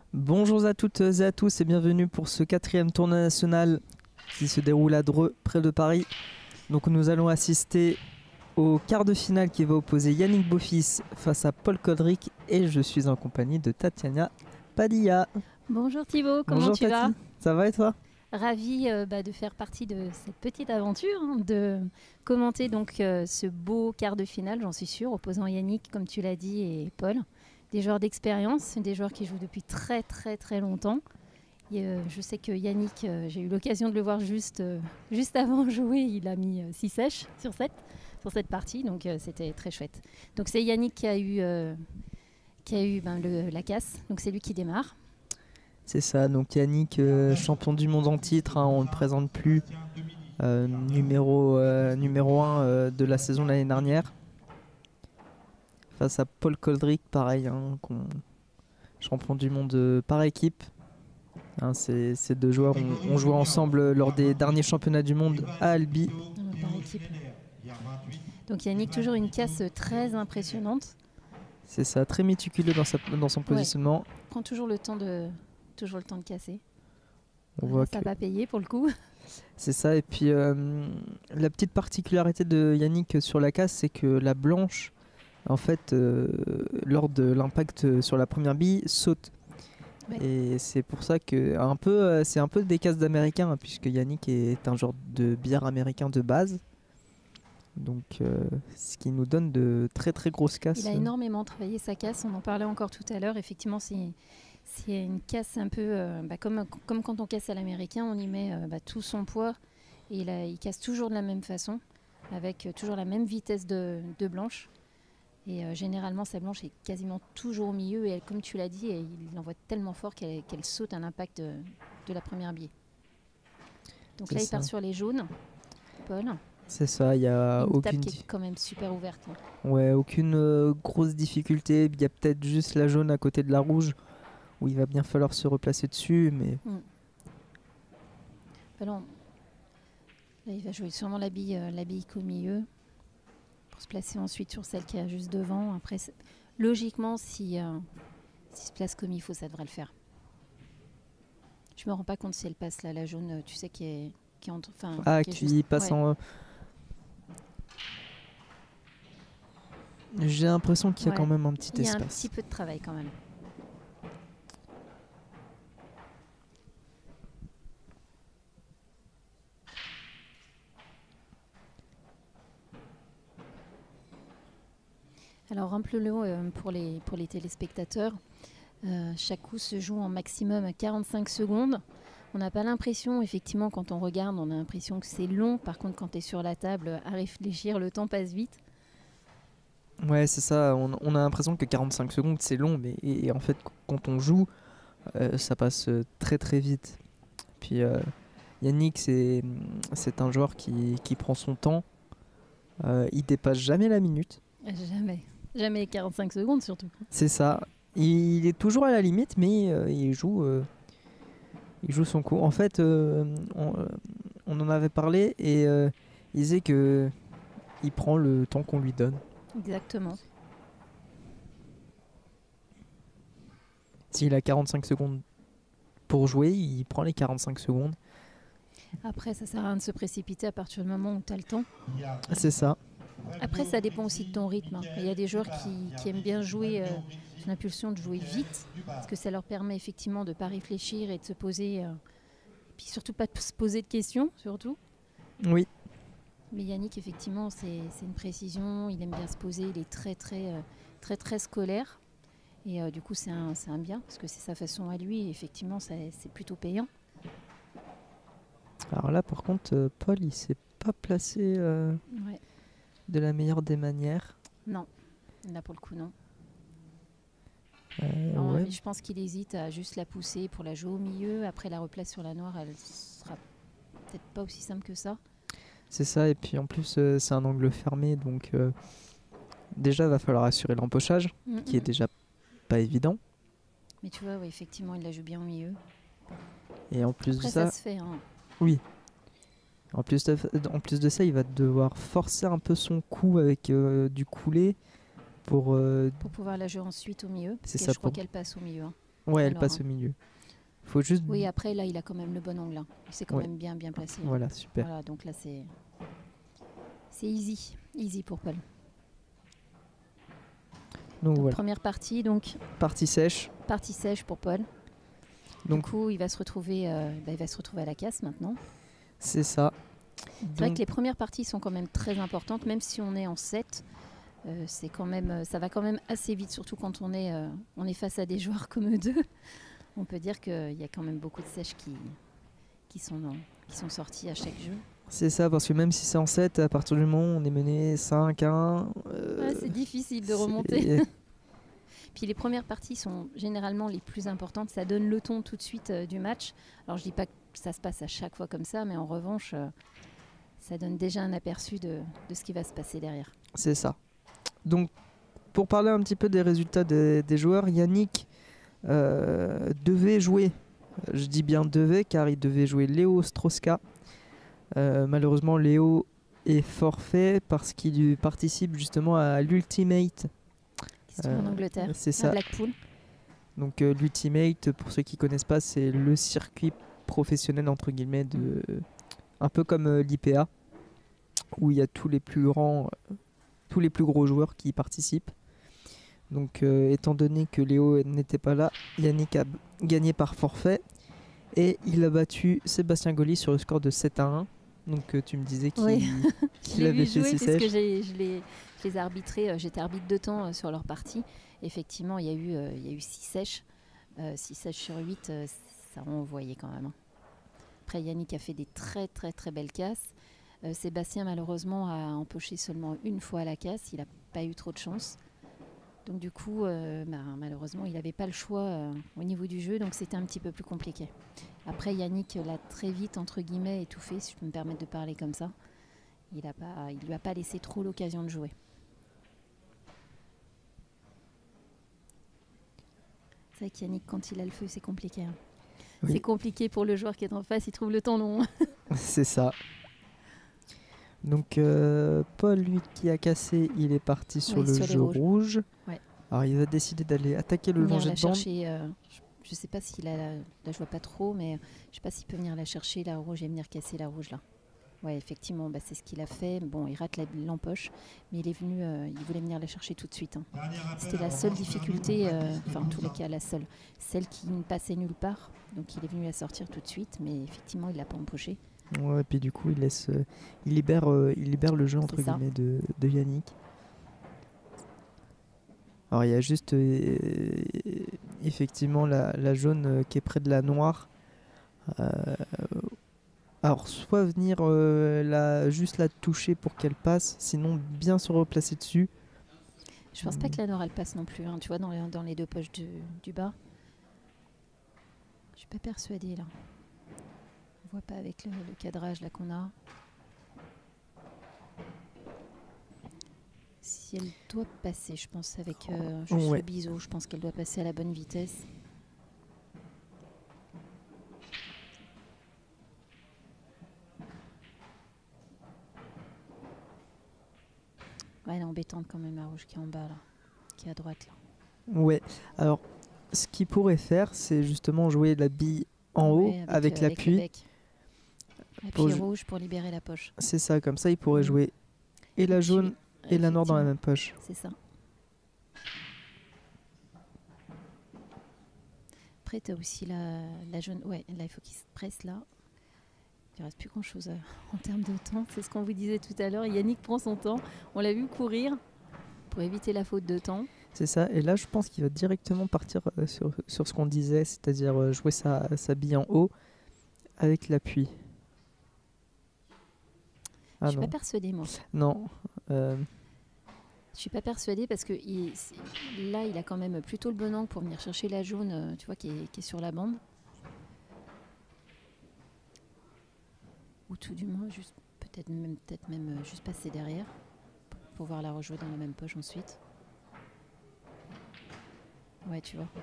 Bonjour à toutes et à tous et bienvenue pour ce quatrième tournoi national qui se déroule à Dreux, près de Paris. Donc nous allons assister au quart de finale qui va opposer Yannick Beaufils face à Paul Kodrick et je suis en compagnie de Tatiana Padilla. Bonjour Thibaut, comment Bonjour tu vas? Tati, ça va et toi? Ravie de faire partie de cette petite aventure, de commenter donc ce beau quart de finale, j'en suis sûre, opposant Yannick, comme tu l'as dit, et Paul. Des joueurs d'expérience, des joueurs qui jouent depuis très très très longtemps. Et, je sais que Yannick, j'ai eu l'occasion de le voir juste avant de jouer, il a mis 6 sèches sur cette partie, donc c'était très chouette. Donc c'est Yannick qui a eu la casse, donc c'est lui qui démarre. C'est ça, donc Yannick, champion du monde en titre, hein, on ne le présente plus, numéro 1 de la saison l'année dernière. Face à Paul Kodrick, pareil, hein, champion du monde par équipe. Hein, ces deux joueurs ont joué ensemble lors des derniers championnats du monde à Albi. Par équipe. Donc Yannick, toujours une casse très impressionnante. C'est ça, très méticuleux dans son positionnement. Prend toujours le temps de casser. On voit ça va payer pour le coup. C'est ça, et puis la petite particularité de Yannick sur la casse, c'est que la blanche, en fait, lors de l'impact sur la première bille, saute. Ouais. Et c'est pour ça que c'est un peu des casses d'américain, hein, puisque Yannick est un genre de billard américain de base. Donc ce qui nous donne de très très grosses casses. Il a énormément travaillé sa casse, on en parlait encore tout à l'heure. Effectivement, c'est une casse un peu comme quand on casse à l'américain, on y met tout son poids et il casse toujours de la même façon, avec toujours la même vitesse de blanche. Et généralement, sa blanche est quasiment toujours au milieu et elle, comme tu l'as dit, il l'envoie tellement fort qu'elle saute à l'impact de la première bille. Donc là, il part sur les jaunes, Paul. C'est ça, il y a une aucune table qui est quand même super ouverte. Hein. Ouais, aucune grosse difficulté. Il y a peut-être juste la jaune à côté de la rouge où il va bien falloir se replacer dessus, mais. Alors, là, il va jouer sûrement la bille qu'au milieu pour se placer ensuite sur celle qui est juste devant. Après, logiquement, s'il se place comme il faut, ça devrait le faire. Je me rends pas compte si elle passe là, la jaune, tu sais, qui est entre. Qui passe en. J'ai l'impression qu'il y a quand même un petit espace. Il y a un petit peu de travail quand même. Alors rappelons-le pour les téléspectateurs, chaque coup se joue en maximum à 45 secondes. On n'a pas l'impression, effectivement, quand on regarde, on a l'impression que c'est long. Par contre, quand tu es sur la table, à réfléchir, le temps passe vite. Ouais, c'est ça. On a l'impression que 45 secondes, c'est long. Mais et en fait, quand on joue, ça passe très très vite. Puis Yannick, c'est un joueur qui prend son temps. Il dépasse jamais la minute. Jamais 45 secondes surtout. C'est ça. Il est toujours à la limite, mais il joue son coup. En fait, on en avait parlé et il disait que il prend le temps qu'on lui donne. Exactement. S'il a 45 secondes pour jouer, il prend les 45 secondes. Après, ça sert à rien de se précipiter à partir du moment où tu as le temps. C'est ça. Après, ça dépend aussi de ton rythme. Hein. Il y a des joueurs qui aiment bien jouer une impulsion de jouer vite, parce que ça leur permet effectivement de ne pas réfléchir et de se poser, et puis surtout pas de se poser de questions, surtout. Oui. Mais Yannick, effectivement, c'est une précision, il aime bien se poser, il est très scolaire. Et du coup, c'est un bien, parce que c'est sa façon à lui, et effectivement, c'est plutôt payant. Alors là, par contre, Paul, il s'est pas placé de la meilleure des manières. Non, là pour le coup, non. Ouais. Je pense qu'il hésite à juste la pousser pour la jouer au milieu. Après, la replace sur la noire, elle sera peut-être pas aussi simple que ça. C'est ça, et puis en plus, c'est un angle fermé, donc déjà, il va falloir assurer l'empochage, qui est déjà pas évident. Mais tu vois, oui, effectivement, il la joue bien au milieu. Et en plus après, de ça... se fait, hein. Oui. En plus de ça, il va devoir forcer un peu son coup avec du coulé pour pouvoir la jouer ensuite au milieu. Parce que ça, je crois qu'elle passe au milieu. Hein. Ouais, elle Alors, passe au milieu. Faut juste. oui, après, là, il a quand même le bon angle. Hein. Il s'est quand Ouais. même bien placé. Hein. Voilà, super. Voilà, donc là, c'est easy. Easy pour Paul. Donc Donc, voilà. première partie, donc Partie sèche. partie sèche pour Paul. Donc Du coup, il va se retrouver à la casse maintenant. c'est ça. C'est vrai que les premières parties sont quand même très importantes, même si on est en 7. C'est quand même, ça va quand même assez vite, surtout quand on est face à des joueurs comme eux deux. On peut dire qu'il y a quand même beaucoup de sèches qui sont sortis à chaque jeu. C'est ça, parce que même si c'est en 7, à partir du moment où on est mené 5-1. C'est difficile de remonter. Puis les premières parties sont généralement les plus importantes. Ça donne le ton tout de suite du match. Alors je dis pas que ça se passe à chaque fois comme ça, mais en revanche, ça donne déjà un aperçu de ce qui va se passer derrière. C'est ça. Donc, pour parler un petit peu des résultats des joueurs, Yannick devait jouer, je dis bien devait, car il devait jouer Léo Strauska. Malheureusement, Léo est forfait parce qu'il participe justement à l'Ultimate. Qui sont en Angleterre, C'est à ça. Blackpool. Donc l'Ultimate, pour ceux qui connaissent pas, c'est le circuit professionnel entre guillemets un peu comme l'IPA, où il y a tous les plus gros joueurs qui y participent. Donc étant donné que Léo n'était pas là, Yannick a gagné par forfait et il a battu Sébastien Goli sur le score de 7-1. Donc tu me disais qu'il Je l'ai avait vu fait jouer ses parce que sèches. je les ai arbitrés. J'étais arbitre de temps sur leur partie. Effectivement, il y a eu 6 sèches. 6 sèches sur 8, ça envoyait quand même. Hein. Après, Yannick a fait des très très très belles casses. Sébastien, malheureusement, a empoché seulement une fois à la casse. Il n'a pas eu trop de chance. Donc du coup, malheureusement, il n'avait pas le choix au niveau du jeu. Donc c'était un petit peu plus compliqué. Après, Yannick l'a très vite, entre guillemets, étouffé, si je peux me permettre de parler comme ça. Il lui a pas laissé trop l'occasion de jouer. C'est vrai qu'Yannick, quand il a le feu, c'est compliqué. Hein. Oui. C'est compliqué pour le joueur qui est en face, il trouve le temps long. C'est ça. Donc Paul, lui qui a cassé, il est parti sur le sur les jeu rouge. Ouais. Alors il va décider d'aller attaquer le Venir danger la de bande. chercher, je sais pas s'il a là je vois pas trop, mais je sais pas s'il peut venir la chercher, la rouge, et venir casser la rouge là. Ouais, effectivement, c'est ce qu'il a fait. Bon, il rate l'empoche, mais il voulait venir la chercher tout de suite. Hein. C'était la seule difficulté, en tous les cas la seule, celle qui ne passait nulle part. Donc il est venu la sortir tout de suite, mais effectivement il l'a pas empoché. Ouais, et puis du coup il libère le jeu entre guillemets de Yannick. Alors il y a juste effectivement la jaune qui est près de la noire. Alors soit venir juste la toucher pour qu'elle passe, sinon bien se replacer dessus. Je pense pas que la noire elle passe non plus, hein, tu vois, dans les deux poches du bas. Je suis pas persuadée là. On voit pas avec le cadrage là qu'on a. Si elle doit passer, je pense, avec juste le biseau, je pense qu'elle doit passer à la bonne vitesse. Ouais, elle est embêtante quand même, la rouge qui est en bas là, qui est à droite là. Ouais, alors ce qu'il pourrait faire, c'est justement jouer la bille en haut avec l'appui. Appui rouge pour libérer la poche. C'est ça, comme ça il pourrait jouer et la jaune et la noire dans la même poche. C'est ça. Après, tu as aussi la jaune. Ouais, là, il faut qu'il se presse là. Il ne reste plus grand-chose en termes de temps. C'est ce qu'on vous disait tout à l'heure. Yannick prend son temps. On l'a vu courir pour éviter la faute de temps. C'est ça. Et là, je pense qu'il va directement partir sur ce qu'on disait, c'est-à-dire jouer sa bille en haut avec l'appui. Je ne suis pas persuadée, moi. Non. Je suis pas persuadée parce que là, il a quand même plutôt le bon angle pour venir chercher la jaune, tu vois, qui est sur la bande. Ou tout du moins, juste peut-être même juste passer derrière pour pouvoir la rejouer dans la même poche ensuite. Ouais, tu vois.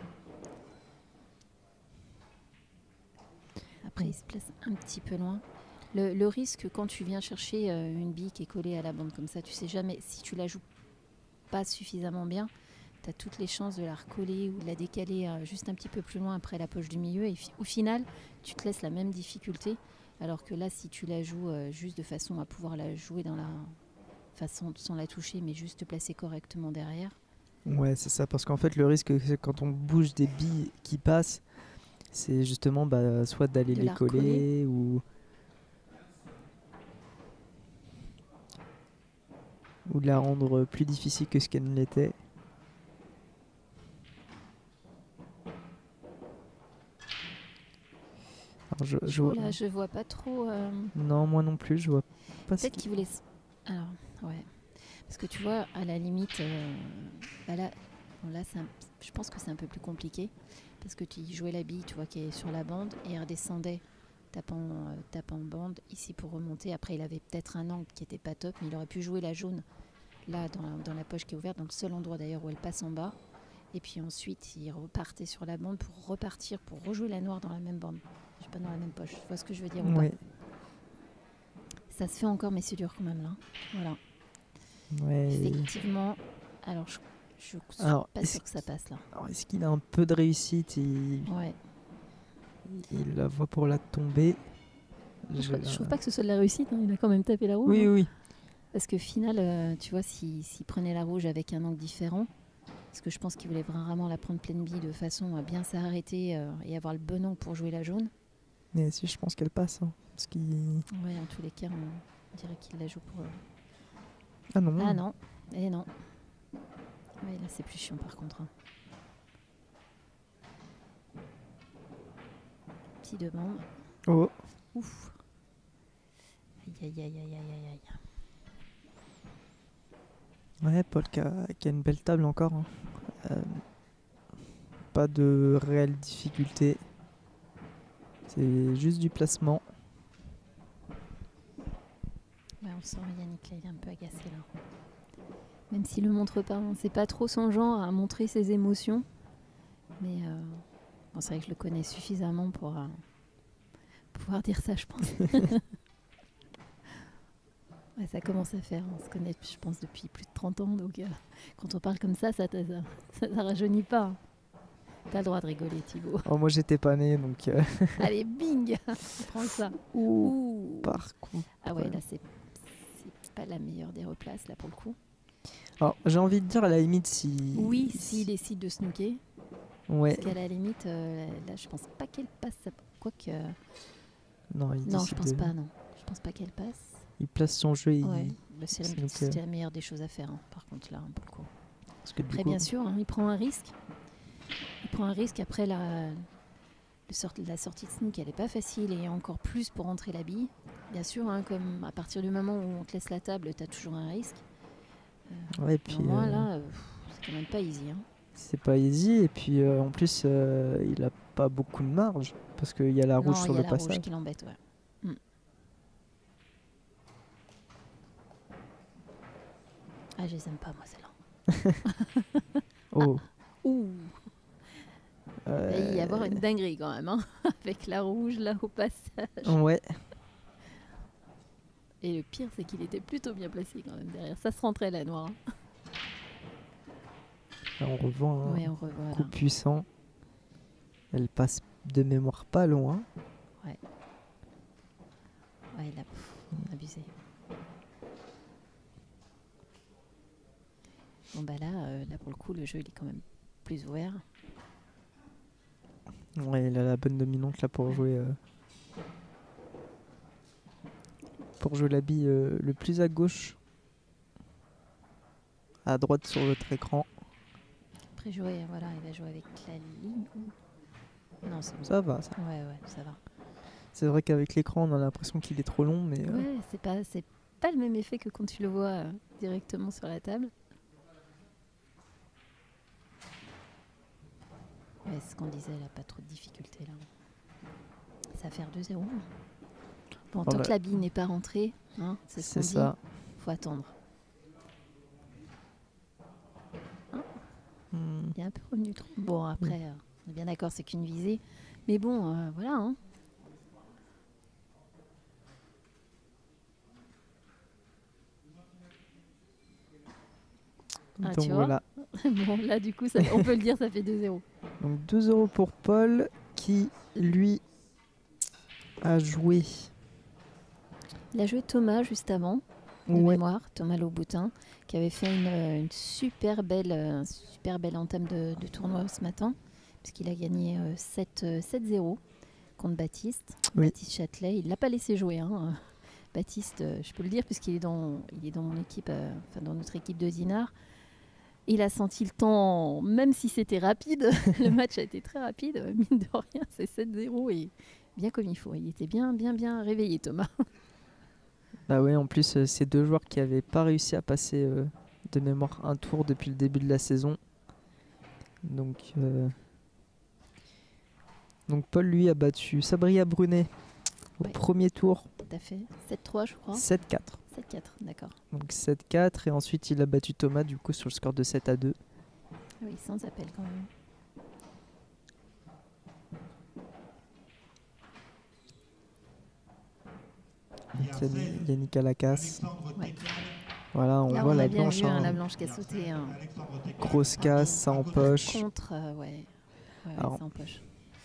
Après, il se place un petit peu loin. Le risque quand tu viens chercher une bille qui est collée à la bande comme ça, tu sais jamais si tu la joues pas suffisamment bien, tu as toutes les chances de la recoller ou de la décaler juste un petit peu plus loin après la poche du milieu. Et au final, tu te laisses la même difficulté. Alors que là, si tu la joues juste de façon à pouvoir la jouer dans la façon sans la toucher, mais juste te placer correctement derrière. Ouais, c'est ça, parce qu'en fait, le risque, c'est quand on bouge des billes qui passent, c'est justement soit d'aller De les la coller recoller. ou de la rendre plus difficile que ce qu'elle ne l'était. Alors, Là, je vois pas trop. Non, moi non plus, je vois pas ce Peut-être qu'il voulait. Alors, ouais. Parce que tu vois, à la limite, là, je pense que c'est un peu plus compliqué. Parce que tu jouais la bille, tu vois, qui est sur la bande, et il redescendait, tapant bande, ici pour remonter. Après, il avait peut-être un angle qui était pas top, mais il aurait pu jouer la jaune, là, dans la poche qui est ouverte, dans le seul endroit d'ailleurs où elle passe en bas. Et puis ensuite, il repartait sur la bande pour repartir, pour rejouer la noire dans la même bande. Je sais pas, dans la même poche. Tu vois ce que je veux dire ou pas? Ça se fait encore, mais c'est dur quand même, là. Voilà. Ouais. Effectivement. Alors, je suis pas sûre que ça passe, là. Alors, est-ce qu'il a un peu de réussite? Ouais. Il la voit pour la tomber. Je trouve pas que ce soit de la réussite, hein. Il a quand même tapé la rouge. Oui, hein. oui. Parce que final, tu vois, s'il prenait la rouge avec un angle différent, parce que je pense qu'il voulait vraiment la prendre pleine bille de façon à bien s'arrêter et avoir le bon angle pour jouer la jaune. Mais si, je pense qu'elle passe. Hein, parce qu'il... Ouais, en tous les cas, on dirait qu'il la joue pour... Ah non. Ah non, et non. Ouais, là, c'est plus chiant par contre. Hein. Petit de bande. Oh. Ouf. Aïe, aïe, aïe, aïe, aïe, aïe. Ouais, Paul qui a une belle table encore. Hein. Pas de réelle difficulté. C'est juste du placement. Ouais, on sent Yannick là, il est un peu agacé là. Même s'il le montre pas, hein. C'est pas trop son genre à montrer ses émotions. Mais bon, c'est vrai que je le connais suffisamment pour pouvoir dire ça, je pense. Ouais, ça commence à faire. On se connaît, je pense, depuis plus de 30 ans. Donc, quand on parle comme ça rajeunit pas. T'as le droit de rigoler, Thibaut. Oh, moi, j'étais pas né, donc... Allez, bing. Prends ça. Ouh. Par contre... Ah ouais, là, c'est pas la meilleure des replaces, là, pour le coup. Alors, j'ai envie de dire, à la limite, si... Oui, s'il décide de snooker. Ouais. Parce qu'à la limite, là, je pense pas qu'elle passe. Quoique... Non, je pense pas, non. Je pense pas qu'elle passe. Il place son jeu et ouais, c'est la meilleure des choses à faire, hein, par contre, là, pour le coup. Parce que après, bien sûr, hein, il prend un risque. Après, la sortie de snook, elle n'est pas facile et encore plus pour entrer la bille. Bien sûr, hein, comme à partir du moment où on te laisse la table, tu as toujours un risque. Ouais, et puis, moi, là, c'est quand même pas easy. Hein. C'est pas easy, et puis en plus, il a pas beaucoup de marge, parce qu'il y a la rouge sur le passage. Il y a la rouge qui l'embête, ouais. Ah, je les aime pas, moi, celle-là. Oh. Ouh. Il va y avoir une dinguerie quand même, hein, avec la rouge là au passage. Ouais. Et le pire, c'est qu'il était plutôt bien placé quand même derrière. Ça se rentrait la noire. Là, on revoit un coup là. puissant. Elle passe de mémoire pas loin. Ouais. Ouais, il a abusé. Bon bah là pour le coup, le jeu il est quand même plus ouvert. Ouais, il a la bonne dominante là pour jouer la bille le plus à gauche, à droite sur votre écran. Après jouer, voilà, il va jouer avec la ligne. Non, c'est bon. Ça va, ça. Ouais, ça va. C'est vrai qu'avec l'écran, on a l'impression qu'il est trop long, mais... Ouais, c'est pas le même effet que quand tu le vois directement sur la table. Ouais, c'est ce qu'on disait, elle n'a pas trop de difficultés là. Ça va faire 2-0. Bon, tant que la bille n'est pas rentrée, hein, c'est ce qu'on dit. Ça. Faut attendre. Hein il est un peu revenu trop. Bon, après, on est bien d'accord, c'est qu'une visée. Mais bon, voilà. Hein. Ah, Donc tu vois. voilà. Bon, là, du coup, on peut le dire, ça fait 2-0. Donc 2 € pour Paul qui, lui, a joué. Il a joué Thomas juste avant, de Ouais, mémoire, Thomas Louboutin, qui avait fait une super belle entame de tournoi ce matin, puisqu'il a gagné 7-0 contre Baptiste. Oui. Baptiste Châtelet, il ne l'a pas laissé jouer. Hein. Baptiste, je peux le dire, puisqu'il est dans mon équipe, dans notre équipe de Dinard. Il a senti le temps, même si c'était rapide, le match a été très rapide, mine de rien, c'est 7-0 et bien comme il faut. Il était bien réveillé, Thomas. bah ouais, en plus, c'est 2 joueurs qui n'avaient pas réussi à passer de mémoire un tour depuis le début de la saison. Donc Paul, lui, a battu Sabria Brunet au premier tour. Tout à fait. 7-3, je crois. 7-4. 7-4, d'accord. Donc 7-4 et ensuite il a battu Thomas du coup sur le score de 7-2. Oui, sans appel quand même. Yannick Alakas. Ouais. Voilà, on Là, voit on la a bien blanche. vu Hein. la blanche qui a sauté. Grosse casse, ça en poche. Contre, ouais. Alors, ça en poche.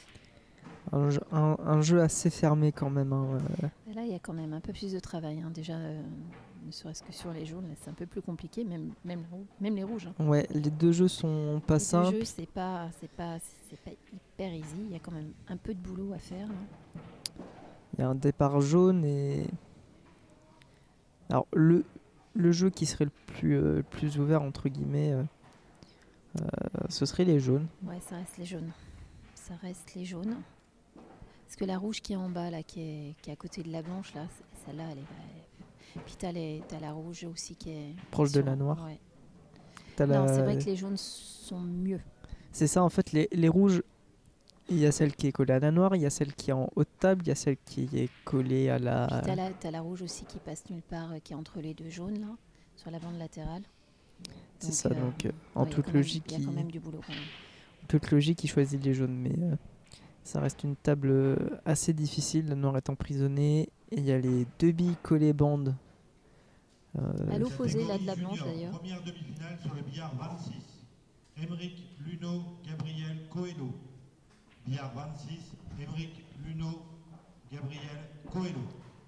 Un jeu assez fermé quand même. Hein. Là, il y a quand même un peu plus de travail. Hein. Déjà, ne serait-ce que sur les jaunes, là, c'est un peu plus compliqué, même les rouges. Hein. Ouais, les deux jeux sont pas simples. Les deux jeux, c'est pas hyper easy. Il y a quand même un peu de boulot à faire. Hein. Il y a un départ jaune et... Alors, le jeu qui serait le plus ouvert, entre guillemets, ce serait les jaunes. Ouais, ça reste les jaunes. Ça reste les jaunes. Parce que la rouge qui est en bas, là, qui est à côté de la blanche, là, celle-là, elle est... Puis t'as la rouge aussi qui est... Proche de la noire. Ouais. Non, c'est vrai que les jaunes sont mieux. C'est ça, en fait, les rouges, il y a celle qui est collée à la noire, il y a celle qui est en haut de table, il y a celle qui est collée à la... Puis t'as la rouge aussi qui passe nulle part, qui est entre les deux jaunes, là, sur la bande latérale. C'est ça, donc en toute logique... Il y a quand même du boulot, quand même. En toute logique, il choisit les jaunes, mais ça reste une table assez difficile, la noire est emprisonnée, et il y a les deux billes collées bandes. À l'opposé, là, de la blanche, d'ailleurs. Première demi-finale sur le billard 26. Émeric Luneau, Gabriel Coelho. Billard 26, Émeric Luneau, Gabriel Coelho.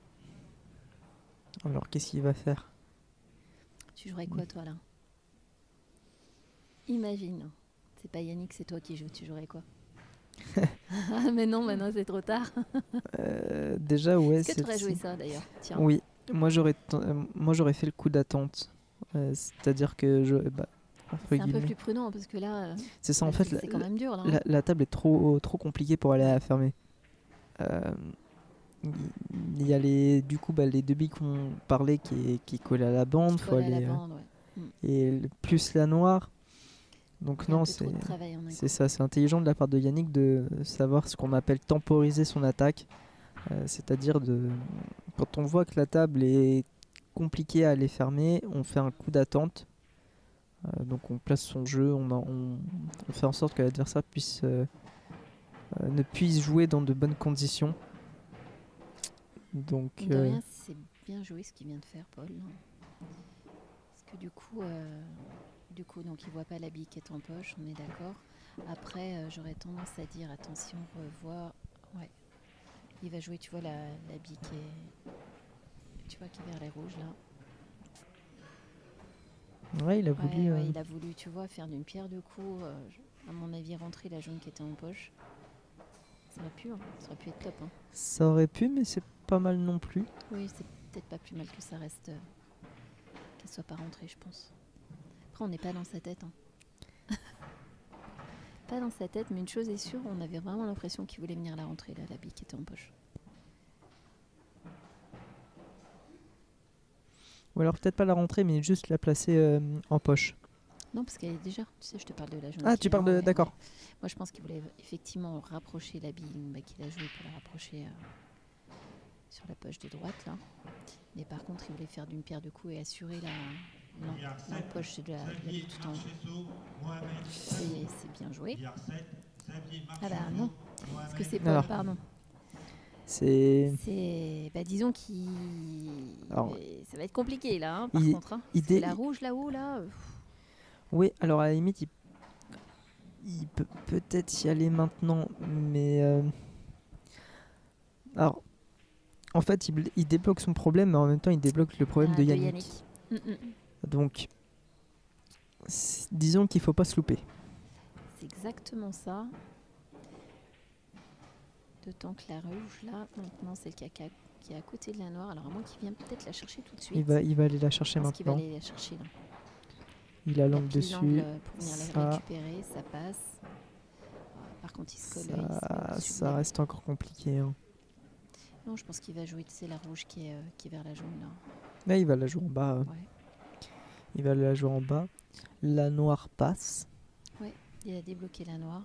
Alors, qu'est-ce qu'il va faire? Tu jouerais quoi, toi, là? Imagine. C'est pas Yannick, c'est toi qui joues. Tu jouerais quoi? Ah, mais non, maintenant, c'est trop tard. Déjà, ouais. Est-ce que tu aurais joué ça, d'ailleurs? Tiens. Oui. Moi, j'aurais fait le coup d'attente. C'est-à-dire que c'est un peu plus prudent parce que là, c'est ça en fait. C'est quand même dur là. La table est trop compliquée pour aller à la fermer. Il y a les deux billes qu'on parlait qui collent à la bande. Faut aller à la bande, ouais. Et plus la noire. Donc non, c'est ça. C'est intelligent de la part de Yannick de savoir ce qu'on appelle temporiser son attaque. C'est-à-dire quand on voit que la table est compliquée à aller fermer, on fait un coup d'attente. Donc on place son jeu, on fait en sorte que l'adversaire ne puisse jouer dans de bonnes conditions. Donc de rien, c'est bien joué ce qu'il vient de faire, Paul. Parce que du coup donc il voit pas la bille qui est en poche, on est d'accord. Après, j'aurais tendance à dire attention, revois. Ouais. Il va jouer, tu vois, la bille qui est vers les rouges là. Ouais, il a voulu. Il a voulu, tu vois, faire d'une pierre deux coups. À mon avis, rentrer la jaune qui était en poche. Ça aurait pu être top. Hein. Ça aurait pu, mais c'est pas mal non plus. Oui, c'est peut-être pas plus mal que ça reste. Qu'elle soit pas rentrée, je pense. Après, on n'est pas dans sa tête. Hein. Pas dans sa tête, mais une chose est sûre, on avait vraiment l'impression qu'il voulait venir la rentrer, là, la bille qui était en poche. Ou alors peut-être pas la rentrer, mais juste la placer en poche. Non, parce qu'elle est déjà, tu sais, je te parle de la jaune. Ah, tu parles de... D'accord. Ouais. Moi, je pense qu'il voulait effectivement rapprocher la bille qu'il a jouée pour la rapprocher sur la poche de droite, là. Mais par contre, il voulait faire d'une pierre deux coups et assurer la poche de la bille tout en haut. C'est bien joué. Ah bah non, parce que c'est pas... Pardon. C'est... disons qu'il... Ça va être compliqué, là, hein, par contre. Hein. Idée... La rouge, là-haut, là... Oui, alors à la limite, il peut peut-être y aller maintenant, mais alors en fait, il débloque son problème, mais en même temps, il débloque le problème de De Yannick. Mm, mm. Donc, disons qu'il faut pas se louper. C'est exactement ça. D'autant que la rouge, là, maintenant, c'est le caca qui est à côté de la noire. Alors, à moins qu'il vienne peut-être la chercher tout de suite. Il va aller la chercher Je pense qu'il va maintenant. aller la chercher là. Il a Il a l'angle pile l'angle dessus. pour venir la Ça, récupérer, ça passe. Par contre, il se colle, il se met au-dessus de ça la- reste encore compliqué, hein. Non, je pense qu'il va jouer, c'est la rouge qui est vers la jaune là. Là, il va la jouer en bas. Ouais. Il va la jouer en bas. La noire passe. Il a débloqué la noire.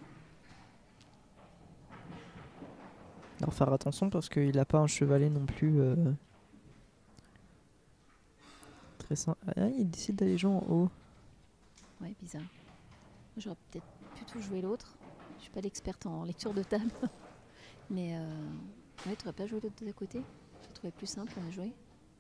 Alors faire attention parce qu'il n'a pas un chevalet non plus très simple. Ah, il décide d'aller jouer en haut. Ouais, bizarre. J'aurais peut-être plutôt joué l'autre. Je suis pas l'experte en lecture de table. Mais ouais, tu n'aurais pas joué l'autre d'à côté. Je trouvais plus simple à jouer.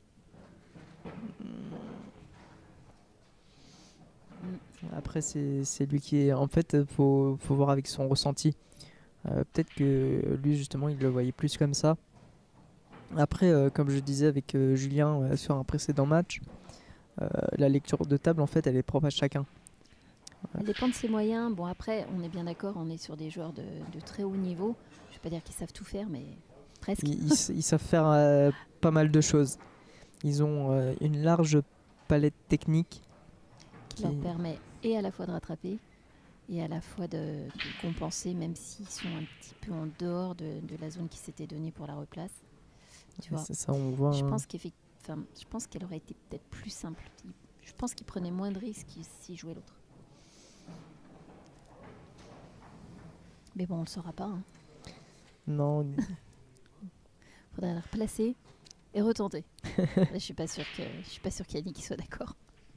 Après, c'est lui qui est. En fait, faut voir avec son ressenti. Peut-être que lui, justement, il le voyait plus comme ça. Après, comme je disais avec Julien sur un précédent match, la lecture de table, en fait, elle est propre à chacun. Elle dépend de ses moyens. Bon, après, on est bien d'accord, on est sur des joueurs de très haut niveau. Je ne vais pas dire qu'ils savent tout faire, mais presque. Ils savent faire pas mal de choses. Ils ont une large palette technique Qui leur permet et à la fois de rattraper et à la fois de compenser, même s'ils sont un petit peu en dehors de la zone qui s'était donnée pour la replace. Tu vois, c'est ça, on voit. je pense qu'elle aurait été peut-être plus simple. Je pense qu'il prenait moins de risques s'il jouait l'autre. Mais bon, on le saura pas. Hein. Non, Faudrait la replacer et retenter. Là, je suis pas sûre qu'Yannick soit d'accord.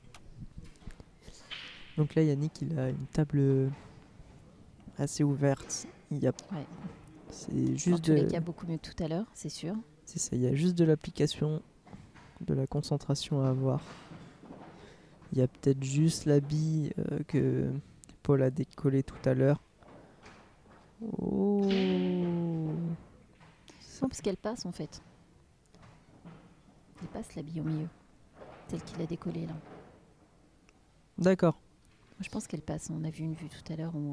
donc là, Yannick, il a une table assez ouverte. Il y a, Ouais. c'est Dans juste tous les cas, beaucoup mieux que tout à l'heure, c'est sûr. c'est ça. Il y a juste de l'application, de la concentration à avoir. Il y a peut-être juste la bille que Paul a décollé tout à l'heure. Oh. Non, parce qu'elle passe en fait. Elle passe la bille au milieu, telle qu'il a décollé là. D'accord. Je pense qu'elle passe. On a vu une vue tout à l'heure où.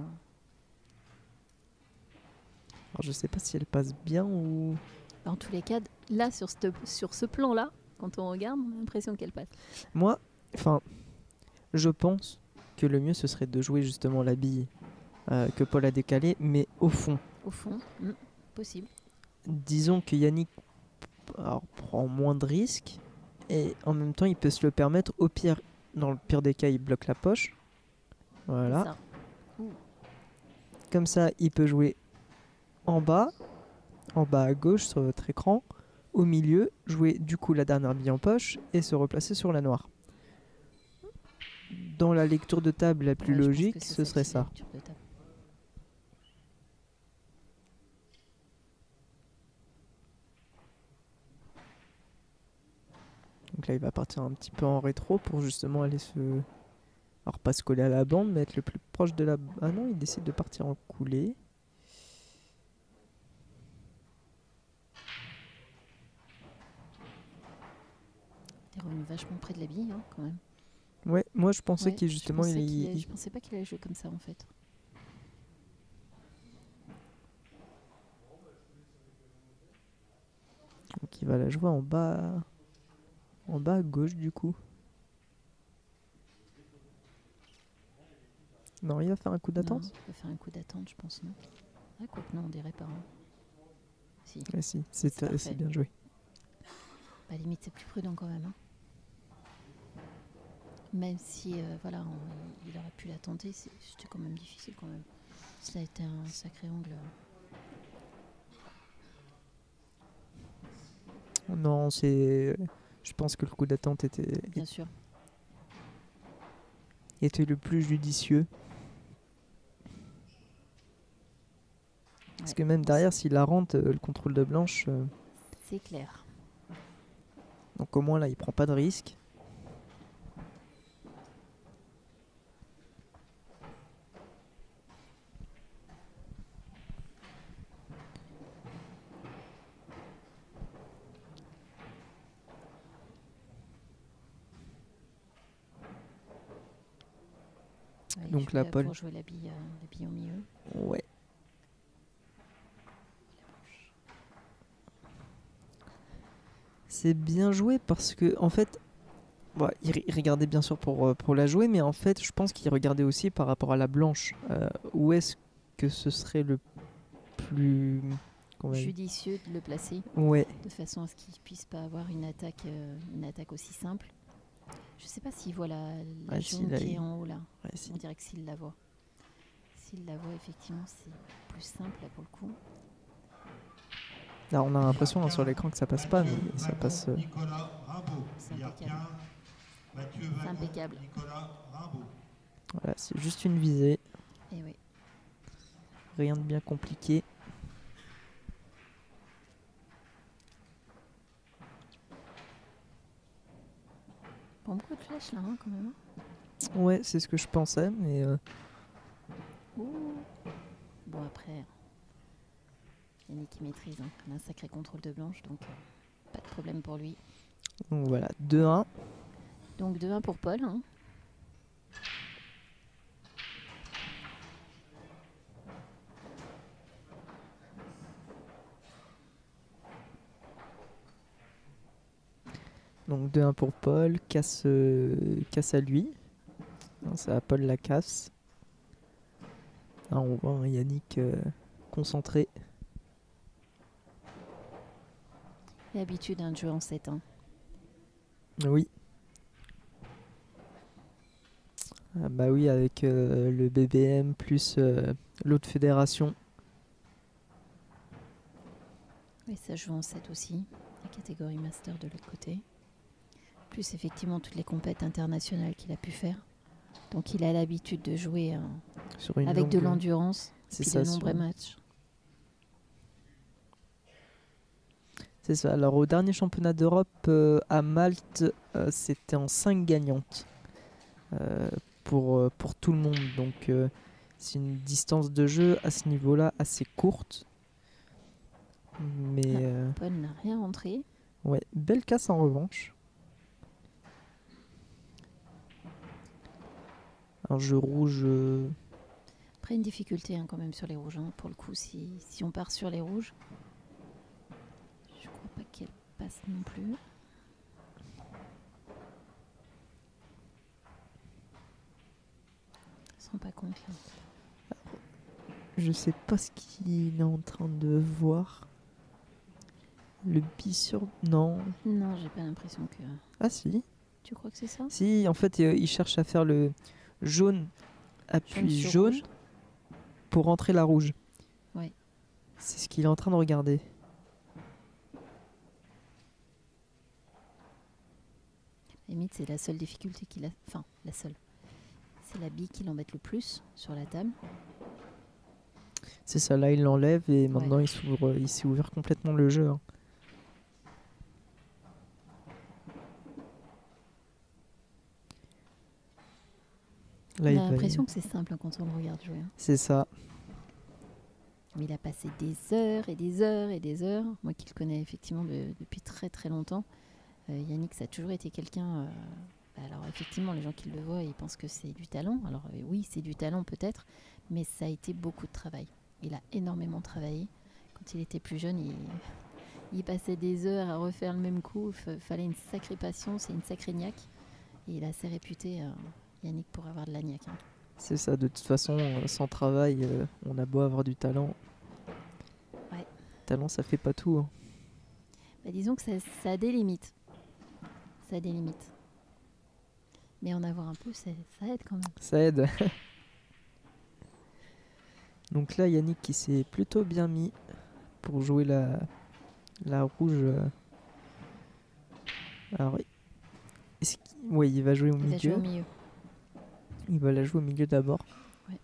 Alors, je sais pas si elle passe bien ou. En tous les cas, là sur ce plan-là, quand on regarde, on a l'impression qu'elle passe. Moi, enfin, je pense que le mieux ce serait de jouer justement la bille que Paul a décalée, mais au fond. Au fond, possible. Disons que Yannick prend moins de risques et en même temps il peut se le permettre. Au pire, dans le pire des cas, il bloque la poche. Voilà. Ça. Comme ça, il peut jouer en bas à gauche sur votre écran, au milieu, jouer du coup la dernière bille en poche et se replacer sur la noire. Dans la lecture de table la plus Ouais, je pense logique, que c'est ce serait qui est la ça. lecture de table. Donc là, il va partir un petit peu en rétro pour justement aller se... Alors pas se coller à la bande, mais être le plus proche de la... Ah non, il décide de partir en coulée. Il est revenu vachement près de la bille, hein, quand même. Ouais, moi je pensais Ouais, qu'il justement... je pensais pas qu'il allait jouer comme ça, en fait. Donc il va la jouer en bas à gauche du coup. Non, il va faire un coup d'attente. Non, il va faire un coup d'attente, je pense, non. Ah, quoique non, on dirait pas. Hein. Si. Ah, si, C'est parfait. c'est bien joué. Bah, limite, c'est plus prudent quand même. Hein. Même si, voilà, il aurait pu la tenter, c'était quand même difficile quand même. Ça a été un sacré angle. Non, c'est... Je pense que le coup d'attente Bien sûr. était le plus judicieux. Parce Ouais. que même derrière, s'il la rentre, le contrôle de blanche... C'est clair. Donc au moins là, il prend pas de risque. Ouais, Donc je la vais Paul. pour jouer la bille au milieu. Ouais. C'est bien joué parce que, en fait, ouais, il regardait bien sûr pour la jouer, mais en fait, je pense qu'il regardait aussi par rapport à la blanche. Où est-ce que ce serait le plus. Comment dire. Judicieux de le placer Ouais, de façon à ce qu'il puisse pas avoir une attaque aussi simple. Je sais pas s'il voit la Ouais, si, jaune là, qui est il- en haut là. ouais, si. On dirait que s'il la voit. S'il la voit, effectivement, c'est plus simple là pour le coup. Là, on a l'impression sur l'écran que ça passe pas, mais ça passe. Nicolas Rimbaud. C'est Billard impeccable. 15, Mathieu C'est Wagon, impeccable. Nicolas Rimbaud. Voilà, c'est juste une visée, Et oui. rien de bien compliqué. Bon, beaucoup de flèches là, hein, quand même. Ouais, c'est ce que je pensais, mais Ouh. Bon, après, Yannick qui maîtrise. Hein. Il a un sacré contrôle de blanche, donc pas de problème pour lui. donc voilà, 2-1. Donc 2-1 pour Paul. Hein. Donc 2-1 pour Paul, casse à lui. Non, c'est à Paul la casse. Là, on voit un Yannick concentré. L'habitude de jouer en 7. Hein. Oui. Ah bah oui, avec le BBM plus l'autre fédération. Et ça joue en 7 aussi. La catégorie master de l'autre côté. Plus effectivement toutes les compètes internationales qu'il a pu faire. Donc il a l'habitude de jouer Sur une avec de longue- l'endurance C'est puis ça, de nombreux sur- matchs. C'est ça. Alors au dernier championnat d'Europe à Malte, c'était en 5 gagnantes pour tout le monde. Donc c'est une distance de jeu à ce niveau-là assez courte. Mais Paul n'a rien rentré. ouais, belle casse en revanche. Un jeu rouge. Après une difficulté hein, quand même sur les rouges. Hein. Pour le coup, si on part sur les rouges, je crois pas qu'elle passe non plus. Je se rend pas compte là. Je sais pas ce qu'il est en train de voir. Le bi sur. Non. Non, j'ai pas l'impression que. Ah si. Tu crois que c'est ça? Si, en fait, il cherche à faire le jaune, appui sur jaune rouge. pour rentrer la rouge. Ouais. C'est ce qu'il est en train de regarder. Limite, c'est la seule difficulté qu'il a. Enfin, la seule. C'est la bille qui l'embête le plus sur la table. C'est ça, là il l'enlève et maintenant il s'est ouvert complètement le jeu. Hein. Là, On a l'impression que c'est simple hein, quand on le regarde jouer. Hein. C'est ça. Mais il a passé des heures et des heures et des heures. Moi qui le connais effectivement depuis très très longtemps, Yannick, ça a toujours été quelqu'un... alors effectivement, les gens qui le voient, ils pensent que c'est du talent. Alors oui, c'est du talent peut-être, mais ça a été beaucoup de travail. Il a énormément travaillé. Quand il était plus jeune, il passait des heures à refaire le même coup. Fallait une sacrée patience et une sacrée niaque. Et il est assez réputé, Yannick, pour avoir de la niaque. Hein. C'est ça, de toute façon, sans travail, on a beau avoir du talent. Ouais. Talent, ça fait pas tout. Hein. Bah, disons que ça a des limites. Ça a des limites. Mais en avoir un peu, ça aide quand même. Ça aide. Donc là, Yannick qui s'est plutôt bien mis pour jouer la rouge. Alors, ouais, il va jouer au Il va jouer milieu. au milieu. Il va la jouer au milieu d'abord. Ouais.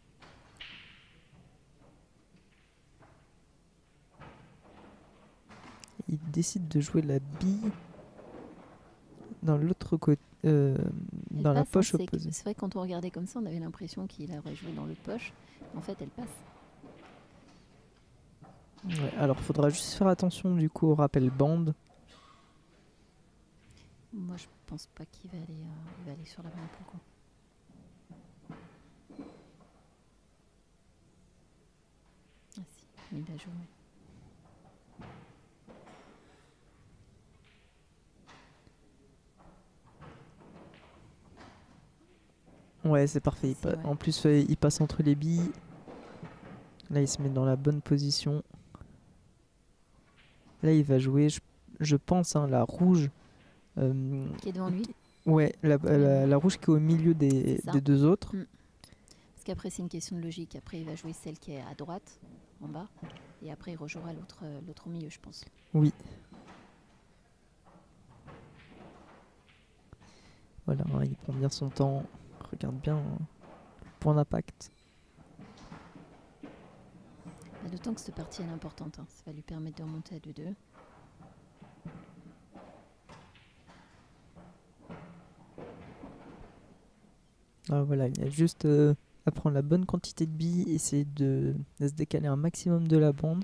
Il décide de jouer la bille dans l'autre côté, dans la passe, poche hein, opposée. c'est vrai que quand on regardait comme ça, on avait l'impression qu'il aurait joué dans l'autre poche. En fait, elle passe. Ouais, alors, faudra juste faire attention du coup au rappel bande. Moi, je pense pas qu'il va aller sur la bande pour le coup. Mais il a joué. Ouais, c'est parfait. C'est- ouais. En plus, il passe entre les billes. Là, il se met dans la bonne position. Là, il va jouer, je pense, hein, la rouge. Qui est devant lui. Ouais, la rouge qui est au milieu C'est ça. des deux autres. Parce qu'après, c'est une question de logique. Après, il va jouer celle qui est à droite, en bas. Et après, il rejouera l'autre au milieu, je pense. Oui. Voilà, hein, il prend bien son temps. Regarde bien le point d'impact. D'autant que cette partie elle est importante. Ça va lui permettre de remonter à 2-2. Ah, voilà, il y a juste à prendre la bonne quantité de billes, essayer de se décaler un maximum de la bande.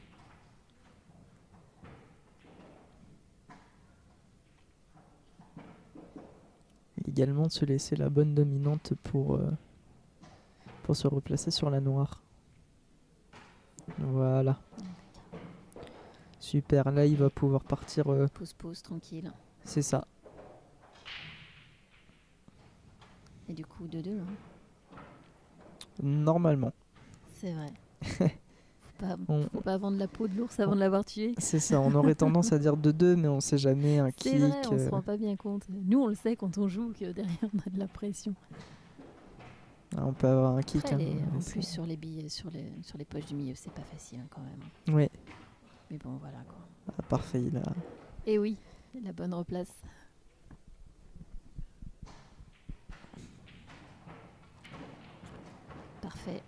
Et également se laisser la bonne dominante pour se replacer sur la noire. Voilà. Super, là il va pouvoir partir. Pause, tranquille. C'est ça. Et du coup, 2-2. Hein. Normalement. C'est vrai. On- Faut pas vendre la peau de l'ours avant de l'avoir tué. C'est ça, on aurait tendance à dire 2-2, mais on sait jamais, un C'est kick. vrai, on se rend pas bien compte. Nous, on le sait quand on joue que derrière, on a de la pression. On peut avoir un kick. Après, hein, mais en c'est- plus, sur les billes, sur les poches du milieu, c'est pas facile hein, quand même. Ouais, Mais bon, voilà quoi. ah, parfait, il a... Et oui, la bonne replace. Parfait.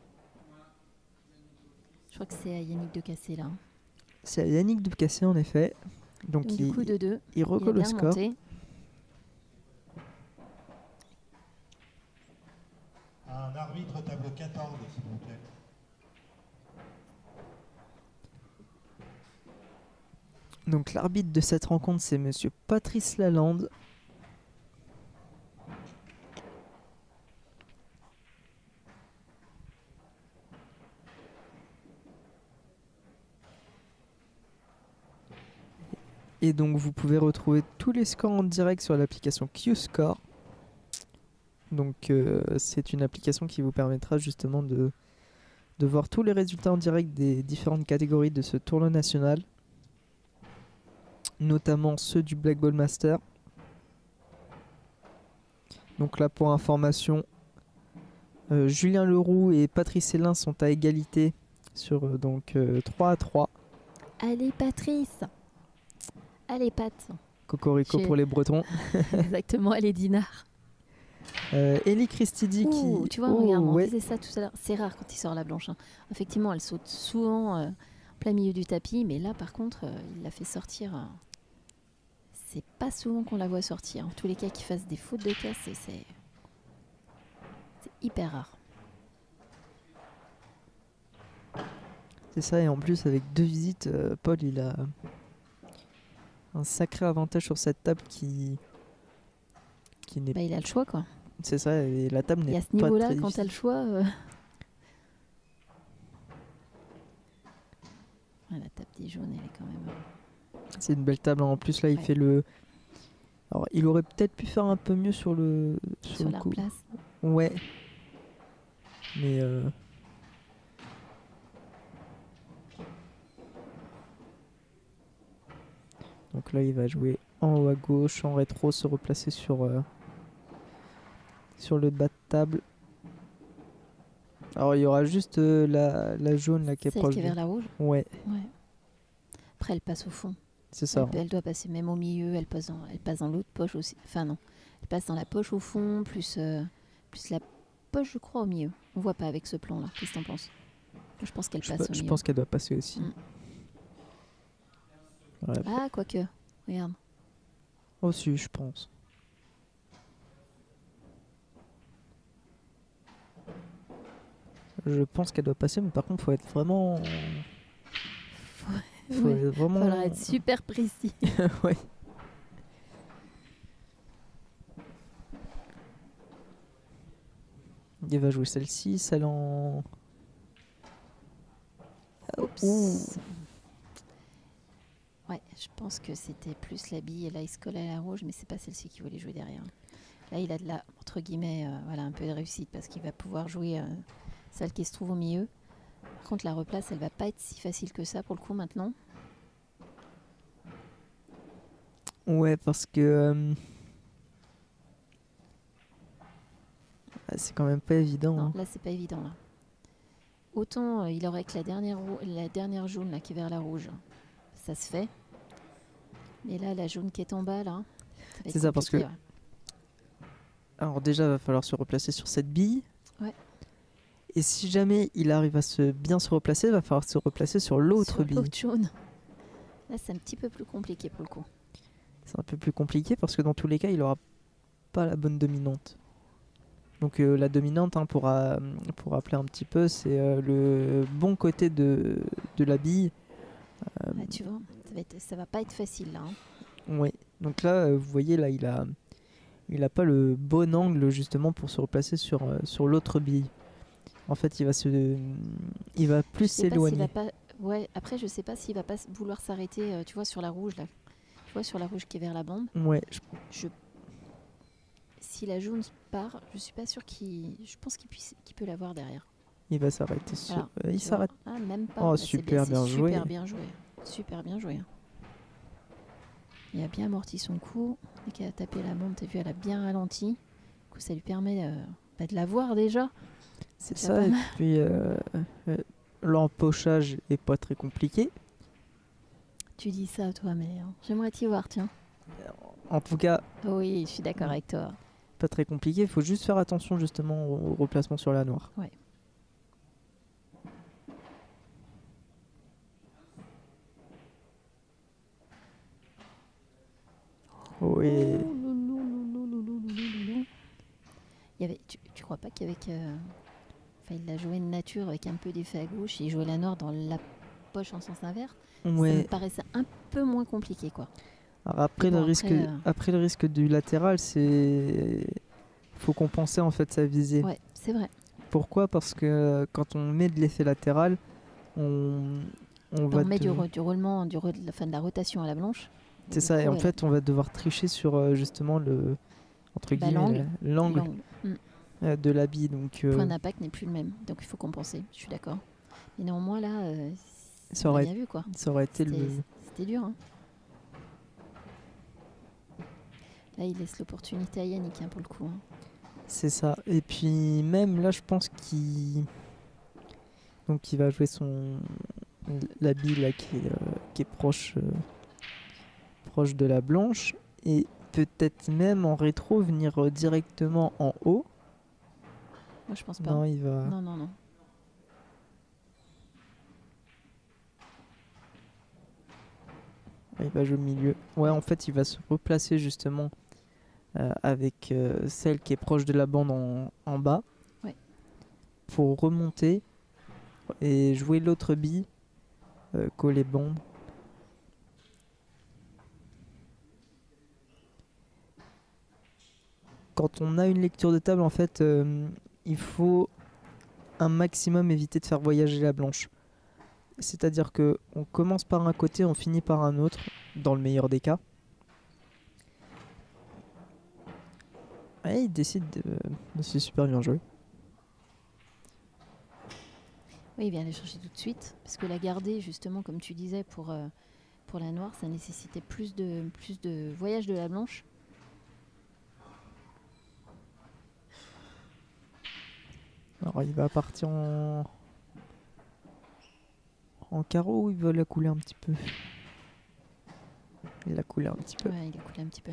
Je crois que c'est à Yannick de casser là. C'est à Yannick de casser en effet. Donc Du coup, 2-2. il Il a recolle le bien score. remonté. Un arbitre tableau 14, s'il vous plaît. Donc l'arbitre de cette rencontre, c'est monsieur Patrice Lalande. Et donc vous pouvez retrouver tous les scores en direct sur l'application Q-Score. Donc c'est une application qui vous permettra justement de voir tous les résultats en direct des différentes catégories de ce tournoi national. Notamment ceux du Black Ball Master. Donc là pour information, Julien Leroux et Patrice Hélin sont à égalité sur 3-3. Allez, Patrice. Allez, Pat. Cocorico J'ai- pour les Bretons. Exactement, allez, Dinard. Ellie Christidi Ouh, qui... tu vois, Oh, regarde, on ouais. disait ça tout à l'heure. C'est rare quand il sort la blanche. Hein. Effectivement, elle saute souvent en plein milieu du tapis, mais là, par contre, il l'a fait sortir. C'est pas souvent qu'on la voit sortir. En tous les cas, qu'il fasse des fautes de casse, c'est hyper rare. C'est ça, et en plus avec 2 visites, Paul il a un sacré avantage sur cette table qui n'est Bah, il a le choix, quoi. c'est ça, et la table Et n'est à ce pas niveau-là, très quand difficile. t'as le choix. Ouais, la table des jaunes, elle est quand même. C'est une belle table, hein. En plus là il Ouais. fait le... Alors il aurait peut-être pu faire un peu mieux sur le Sur le la coup. place. Ouais. Mais donc là il va jouer en haut à gauche, en rétro, se replacer sur le bas de table. Alors il y aura juste la jaune là qui est Celle proche qui est de- vers la rouge. Ouais, Ouais. Après, elle passe au fond. c'est ça. Elle doit passer même au milieu. Elle passe dans l'autre poche aussi. Enfin, non. Elle passe dans la poche au fond, plus la poche, je crois, au milieu. On voit pas avec ce plan-là. Qu'est-ce que t'en penses? Je pense qu'elle passe au Je milieu. pense qu'elle doit passer aussi. Mm. Ouais. Ah, quoique. Regarde. Aussi, je pense. Je pense qu'elle doit passer, mais par contre, faut être vraiment. Faut Ouais. être vraiment. Faudra être super précis. Ouais. Il va jouer celle-ci, celle en. Hop. Ouh. Ouais, je pense que c'était plus la bille et là il se colle à la rouge, mais c'est pas celle-ci qu'il voulait jouer derrière. Là il a de la, entre guillemets, voilà, un peu de réussite parce qu'il va pouvoir jouer celle qui se trouve au milieu. Par contre la replace elle va pas être si facile que ça pour le coup maintenant. Ouais, parce que c'est quand même pas évident. Non, Hein. là c'est pas évident là. Autant il aurait que la dernière jaune là qui est vers la rouge, ça se fait. Mais là la jaune qui est en bas là, ça va être C'est ça, parce que compliqué, ouais. alors déjà, va falloir se replacer sur cette bille. Ouais. Et si jamais il arrive à bien se replacer, il va falloir se replacer sur l'autre Sur bille. l'autre jaune. Là c'est un petit peu plus compliqué pour le coup. C'est un peu plus compliqué parce que dans tous les cas, il aura pas la bonne dominante. Donc la dominante, hein, pour rappeler un petit peu, c'est le bon côté de la bille. Là, tu vois, ça va pas être facile là. Hein. Ouais. Donc là, vous voyez, là, il a pas le bon angle justement pour se replacer sur l'autre bille. En fait, il va plus Je sais pas s'il s'éloigner. va pas. Ouais. Après, je sais pas s'il va pas vouloir s'arrêter. Tu vois sur la rouge là. Tu vois sur la rouge qui est vers la bande. Ouais. Si la jaune part, je suis pas sûre qu'il. Je pense qu'il peut l'avoir derrière. Il va s'arrêter. Voilà. Il s'arrête. Ah, même pas. Oh, Bah, super bien joué. Super bien joué. Super bien joué. Il a bien amorti son coup. Dès qu'elle a tapé la bande, t'as vu, elle a bien ralenti. Du coup, ça lui permet de la voir déjà. C'est déjà ça. pas Et mal. puis l'empochage est pas très compliqué. Tu dis ça, toi, mais j'aimerais t'y voir, tiens. En tout cas, Oui, je suis d'accord avec toi. pas très compliqué. Il faut juste faire attention justement au replacement sur la noire. Ouais. Oui. Tu crois pas qu'avec. Enfin, il l'a joué de nature avec un peu d'effet à gauche et il jouait la noire dans la poche en sens inverse. Ça me Ouais. paraissait un peu moins compliqué, quoi. Alors après, Bon, après le risque du latéral, c'est faut compenser en fait sa visée. Ouais, c'est vrai. Pourquoi? Parce que quand on met de l'effet latéral, on va On met du roulement, de la rotation à la blanche. c'est Du ça. Et coup, en fait, on va devoir tricher sur justement le entre guillemets l'angle de la bille. Donc Le point d'impact n'est plus le même, donc il faut compenser. Je suis d'accord. Mais néanmoins là, ça on a aurait bien vu quoi. ça aurait été C'était dur. Hein. Là, il laisse l'opportunité à Yannick pour le coup. Hein. C'est ça. Et puis même là, je pense qu'il va jouer la bille là qui est proche de la blanche et peut-être même en rétro venir directement en haut. Moi, je pense pas. Non, il va. Non. Il va jouer au milieu. Ouais, en fait, il va se replacer justement avec celle qui est proche de la bande en bas. Ouais. Pour remonter et jouer l'autre bille, coller bande. Quand on a une lecture de table, en fait, il faut un maximum éviter de faire voyager la blanche. C'est-à-dire que on commence par un côté, on finit par un autre, dans le meilleur des cas. Et il décide de se super bien jouer. Oui, il vient aller chercher tout de suite, parce que la garder, justement, comme tu disais, pour la noire, ça nécessitait plus de voyage de la blanche. Alors il va partir en carreau ou il va la couler un petit peu? Il l'a coulé un petit peu. Ouais, il a coulé un petit peu.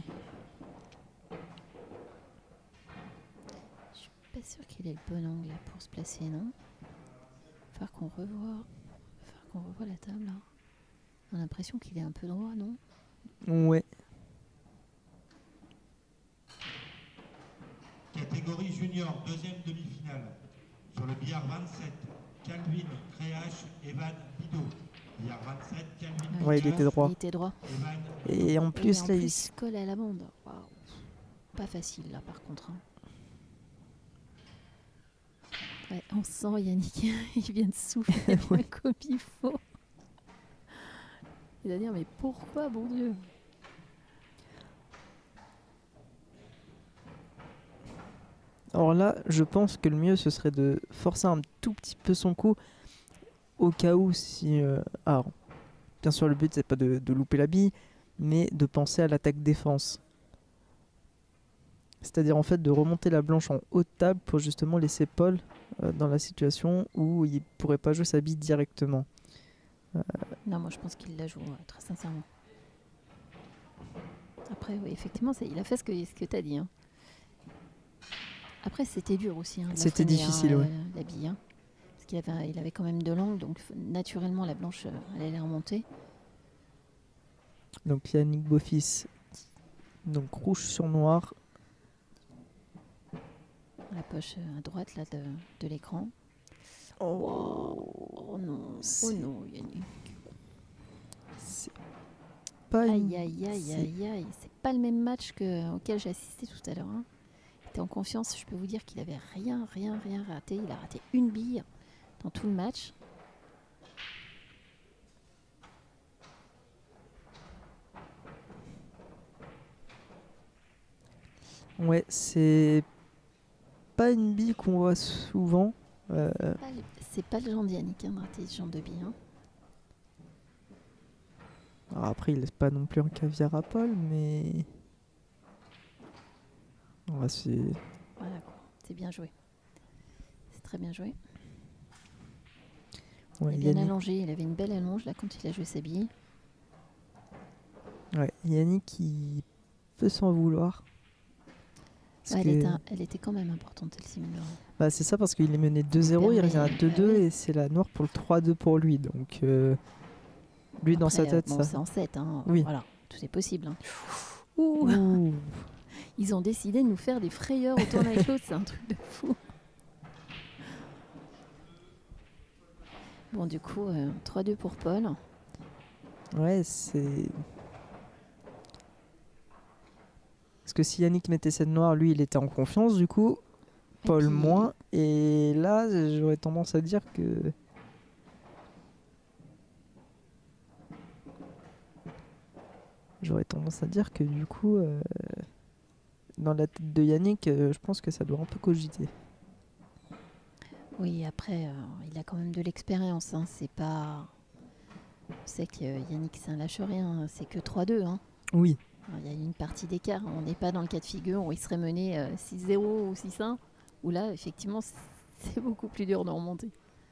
Je suis pas sûre qu'il ait le bon angle là, pour se placer, non? Il va falloir qu'on revoie la table là. On a l'impression qu'il est un peu droit, non? Ouais. Catégorie junior, deuxième demi-finale. Sur le billard 27, Calvin Créache, Evan Bidot. Billard 27, Calvin Ouais, il était droit. Il était droit. Evan Et en plus, là, il se colle à la bande. Waouh. Pas facile là par contre. Hein. Ouais, on sent Yannick, il vient de souffler comme il faut. Il va dire mais pourquoi, bon Dieu? Alors là, je pense que le mieux, ce serait de forcer un tout petit peu son coup, au cas où si... Alors, bien sûr, le but, c'est pas de louper la bille, mais de penser à l'attaque-défense. C'est-à-dire, en fait, de remonter la blanche en haute table pour justement laisser Paul dans la situation où il pourrait pas jouer sa bille directement. Non, moi je pense qu'il la joue, très sincèrement. Après, oui, effectivement, il a fait ce que tu as dit. Hein. Après, c'était dur aussi. Hein, de la C'était freiner, difficile, ouais. la bille. Hein. Parce il avait quand même de l'angle, donc naturellement, la blanche, elle allait remonter. Donc Yannick Beaufils, donc rouge sur noir. La poche à droite là, de l'écran. Oh, Oh non, oh non, Yannick. c'est pas une... Aïe, aïe, aïe, aïe, aïe. C'est pas le même match auquel j'ai assisté tout à l'heure. Hein. Il était en confiance, je peux vous dire qu'il avait rien raté. Il a raté une bille dans tout le match. Ouais, c'est pas une bille qu'on voit souvent. C'est pas le genre d'Yannick, hein, de rater ce genre de bille. Hein. Alors après, il laisse pas non plus un caviar à Paul, mais... Ouais, c'est... Voilà, quoi. C'est bien joué. C'est très bien joué. Ouais, Il est bien Yannick... allongé, il avait une belle allonge là quand il a joué sa bille. Ouais, Yannick, il peut s'en vouloir. Parce Ouais, que... elle était quand même importante, celle-ci. Bah, c'est ça, parce qu'il est mené 2-0, il revient à 2-2, bah ouais. et c'est la noire pour le 3-2 pour lui. Donc, lui, dans sa tête, bon, ça... c'est en 7, hein. Oui. Voilà, tout est possible. Hein. Ouh. Ouh. Ils ont décidé de nous faire des frayeurs au tournoi avec l'autre, c'est un truc de fou. Bon, du coup, 3-2 pour Paul. Ouais, c'est... Parce que si Yannick mettait cette noire, lui, il était en confiance, du coup. Paul puis, moins. Et là, j'aurais tendance à dire que... J'aurais tendance à dire que, du coup, dans la tête de Yannick, je pense que ça doit un peu cogiter. Oui, après, il a quand même de l'expérience. Hein. C'est pas... On sait que Yannick, c'est un lâche-rien. C'est que 3-2. Hein. Oui. Alors, il y a une partie d'écart. On n'est pas dans le cas de figure où il serait mené 6-0 ou 6-1. Où là, effectivement, c'est beaucoup plus dur de remonter.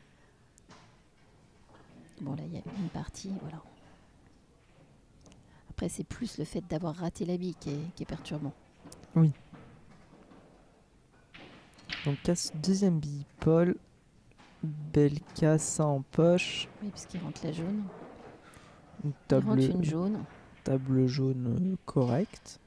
Bon, là, il y a une partie, voilà. Après, c'est plus le fait d'avoir raté la bille qui est perturbant. Oui. Donc, casse deuxième bille, Paul. Belle casse en poche. Oui, puisqu'il rentre la jaune. Une Il rentre une jaune. Table jaune correcte.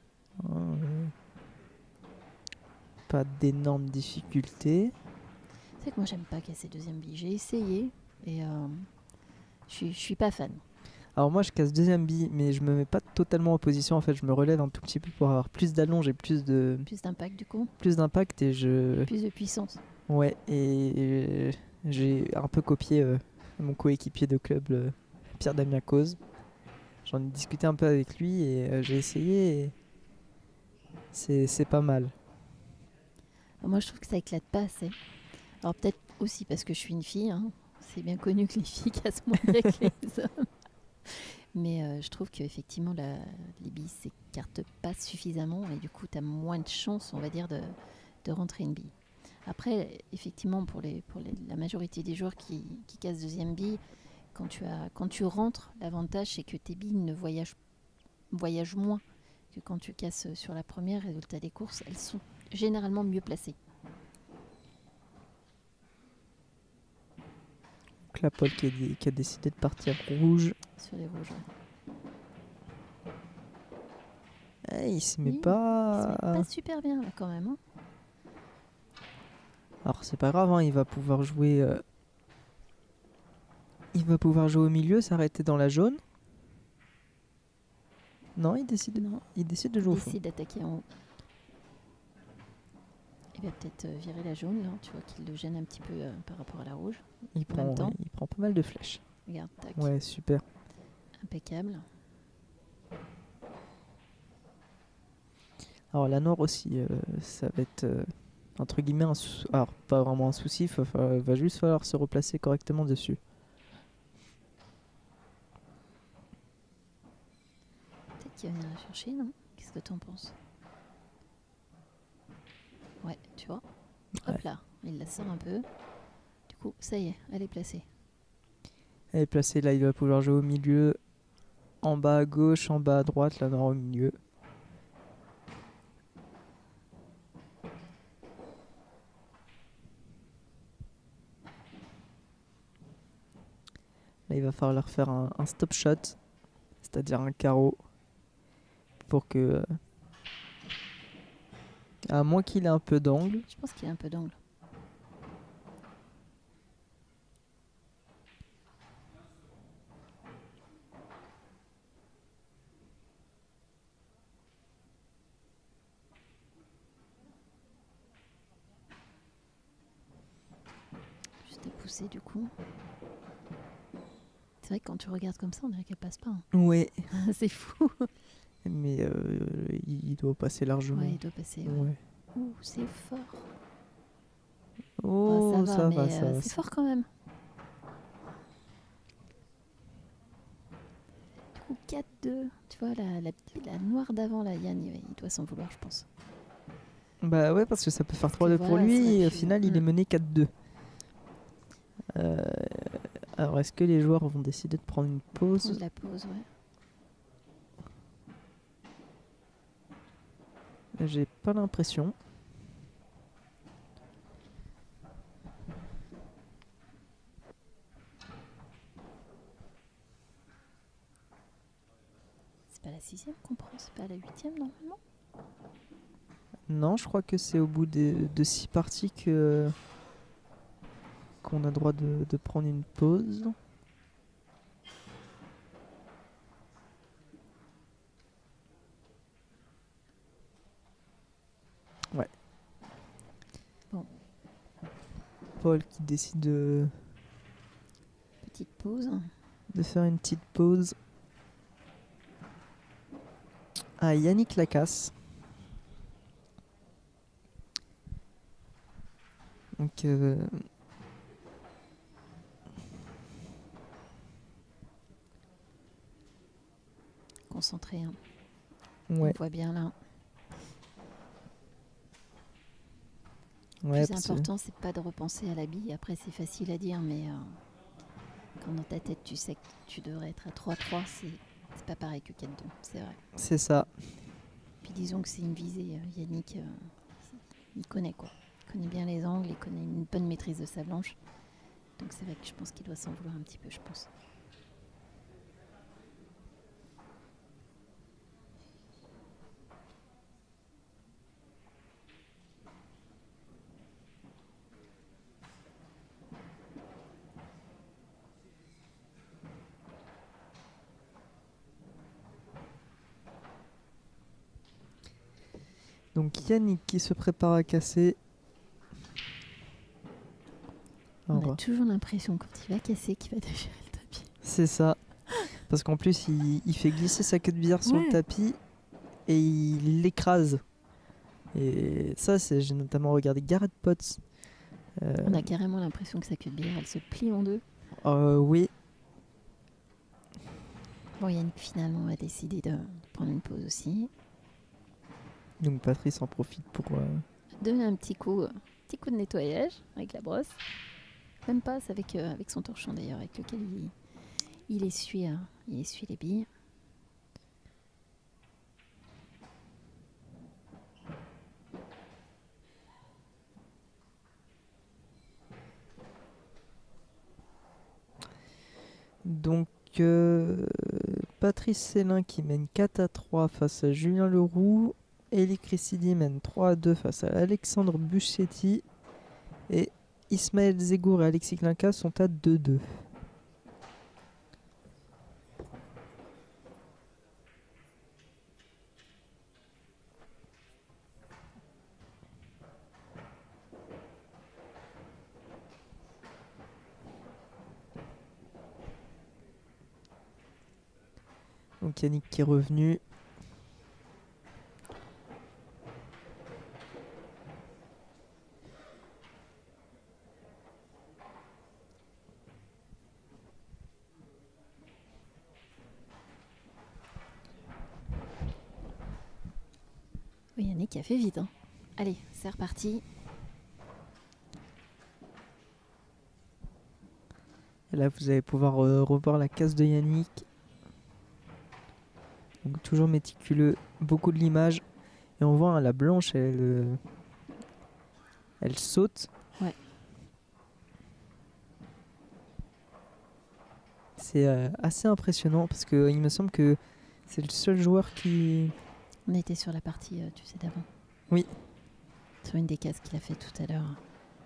Pas d'énormes difficultés. C'est que moi, j'aime pas casser deuxième bille. J'ai essayé et je suis pas fan. Alors moi je casse deuxième bille, mais je me mets pas totalement en position. En fait, je me relève un tout petit peu pour avoir plus d'allonge et plus d'impact du coup. Plus d'impact et je... Plus de puissance. Ouais, et j'ai un peu copié mon coéquipier de club, Pierre Damien Cause. J'en ai discuté un peu avec lui et j'ai essayé et c'est pas mal. Moi, je trouve que ça éclate pas assez. Alors peut-être aussi parce que je suis une fille. Hein. C'est bien connu que les filles cassent moins bien que les hommes. Mais je trouve qu'effectivement, les billes ne s'écartent pas suffisamment et du coup, tu as moins de chances, on va dire, de rentrer une bille. Après, effectivement, pour la majorité des joueurs qui cassent deuxième bille, quand tu rentres, l'avantage, c'est que tes billes ne voyagent moins que quand tu casses sur la première. Résultat des courses, elles sont généralement mieux placées. Donc là, Paul qui a décidé de partir rouge. Sur les rouges. Il se met Oui, pas... Il se met pas super bien là quand même. Hein. Alors c'est pas grave, hein, il va pouvoir jouer... Il va pouvoir jouer au milieu, s'arrêter dans la jaune. Non, il décide de jouer au fond. Il décide d'attaquer en haut. Il va peut-être virer la jaune, là. Tu vois qu'il le gêne un petit peu par rapport à la rouge. Il prend pas mal de flèches. Regarde, tac. Ouais, super. Un impeccable. Alors la noire aussi, ça va être entre guillemets alors pas vraiment un souci, va juste falloir se replacer correctement dessus. Peut-être qu'il va venir la chercher, non? Qu'est-ce que t'en penses? Ouais, tu vois. Hop Ouais. là, il la sort un peu. Du coup, ça y est, elle est placée. Elle est placée là, il va pouvoir jouer au milieu, en bas à gauche, en bas à droite, la noire au milieu. Là, il va falloir faire un stop shot, c'est-à-dire un carreau, pour que, à moins qu'il ait un peu d'angle. Je pense qu'il y a un peu d'angle. Juste à pousser du coup. C'est vrai que quand tu regardes comme ça, on dirait qu'elle passe pas. Hein. Ouais, C'est fou. mais il doit passer largement. Ouais, il doit passer. Ouais. Ouais. Ouh, c'est fort. Oh, ça va, mais ça va. c'est fort quand même. Du coup, 4-2. Tu vois, la noire d'avant, là, Yann, il doit s'en vouloir, je pense. Bah ouais, parce que ça peut faire Parce que 3-2 pour voilà, ça lui, aurait et au pu- final, il est Mm. mené 4-2. Alors, est-ce que les joueurs vont décider de prendre une Prendre pause? la pause, ouais. J'ai pas l'impression. C'est pas la 6e qu'on prend, c'est pas la 8e normalement. Non, je crois que c'est au bout de 6 parties qu'on a droit de prendre une pause. Ouais. Bon. Paul qui décide Petite pause. de faire une petite pause. Ah, Yannick Lacasse. Donc, Concentré, hein. ouais. On voit bien là. Ouais, Le plus parce que- important, c'est pas de repenser à la bille. Après, c'est facile à dire, mais quand dans ta tête, tu sais que tu devrais être à 3-3, c'est pas pareil que 4-2, c'est vrai. c'est ça. Puis disons que c'est une visée. Yannick, il connaît quoi. Il connaît bien les angles, il connaît une bonne maîtrise de sa blanche. Donc c'est vrai que je pense qu'il doit s'en vouloir un petit peu, je pense. Donc Yannick qui se prépare à casser. On Alors, a toujours l'impression quand il va casser qu'il va déchirer le tapis. c'est ça. Parce qu'en plus, il fait glisser sa queue de billard sur le Ouais. tapis et il l'écrase. Et ça, j'ai notamment regardé Garrett Potts. On a carrément l'impression que sa queue de billard, elle se plie en deux. Oui, Bon, Yannick finalement a décidé de prendre une pause aussi. donc Patrice en profite pour... Donner un petit coup de nettoyage avec la brosse. Même pas, c'est avec son torchon d'ailleurs, avec lequel il essuie les billes. Donc, Patrice Célin qui mène 4-3 face à Julien Leroux. Elie Cressidi mène 3-2 face à Alexandre Buschetti. Et Ismaël Zegour et Alexis Klinka sont à 2-2. Donc Yannick qui est revenu. Oui, Yannick a fait vite. Hein. Allez, c'est reparti. Et là, vous allez pouvoir revoir la casse de Yannick. Donc, toujours méticuleux, beaucoup de l'image. Et on voit hein, la blanche, elle saute. Ouais. C'est assez impressionnant parce que il me semble que c'est le seul joueur qui... On était sur la partie, tu sais, d'avant. Oui. Sur une des cases qu'il a fait tout à l'heure.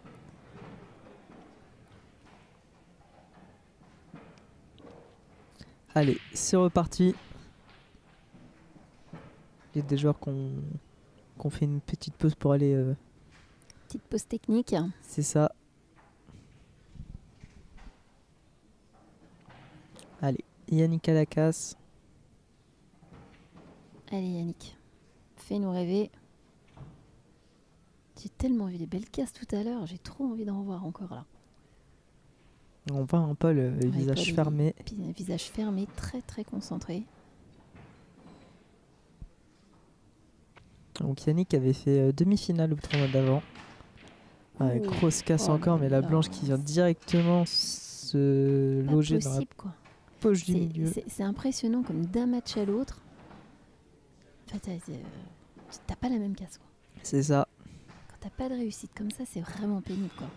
Allez, c'est reparti. Il y a des joueurs qui ont fait une petite pause pour aller... Petite pause technique. C'est ça. Allez, Yannick à la casse. Allez Yannick, fais-nous rêver. J'ai tellement vu des belles casses tout à l'heure, j'ai trop envie d'en voir encore là. On voit un peu le visage fermé. Un visage fermé, très très concentré. Donc Yannick avait fait demi-finale au tournoi d'avant. Ouais, grosse casse encore, mais la blanche qui vient directement se loger dans la poche du milieu. C'est impressionnant comme d'un match à l'autre. En fait, t'as pas la même casse quoi. C'est ça. Quand t'as pas de réussite comme ça, c'est vraiment pénible quoi.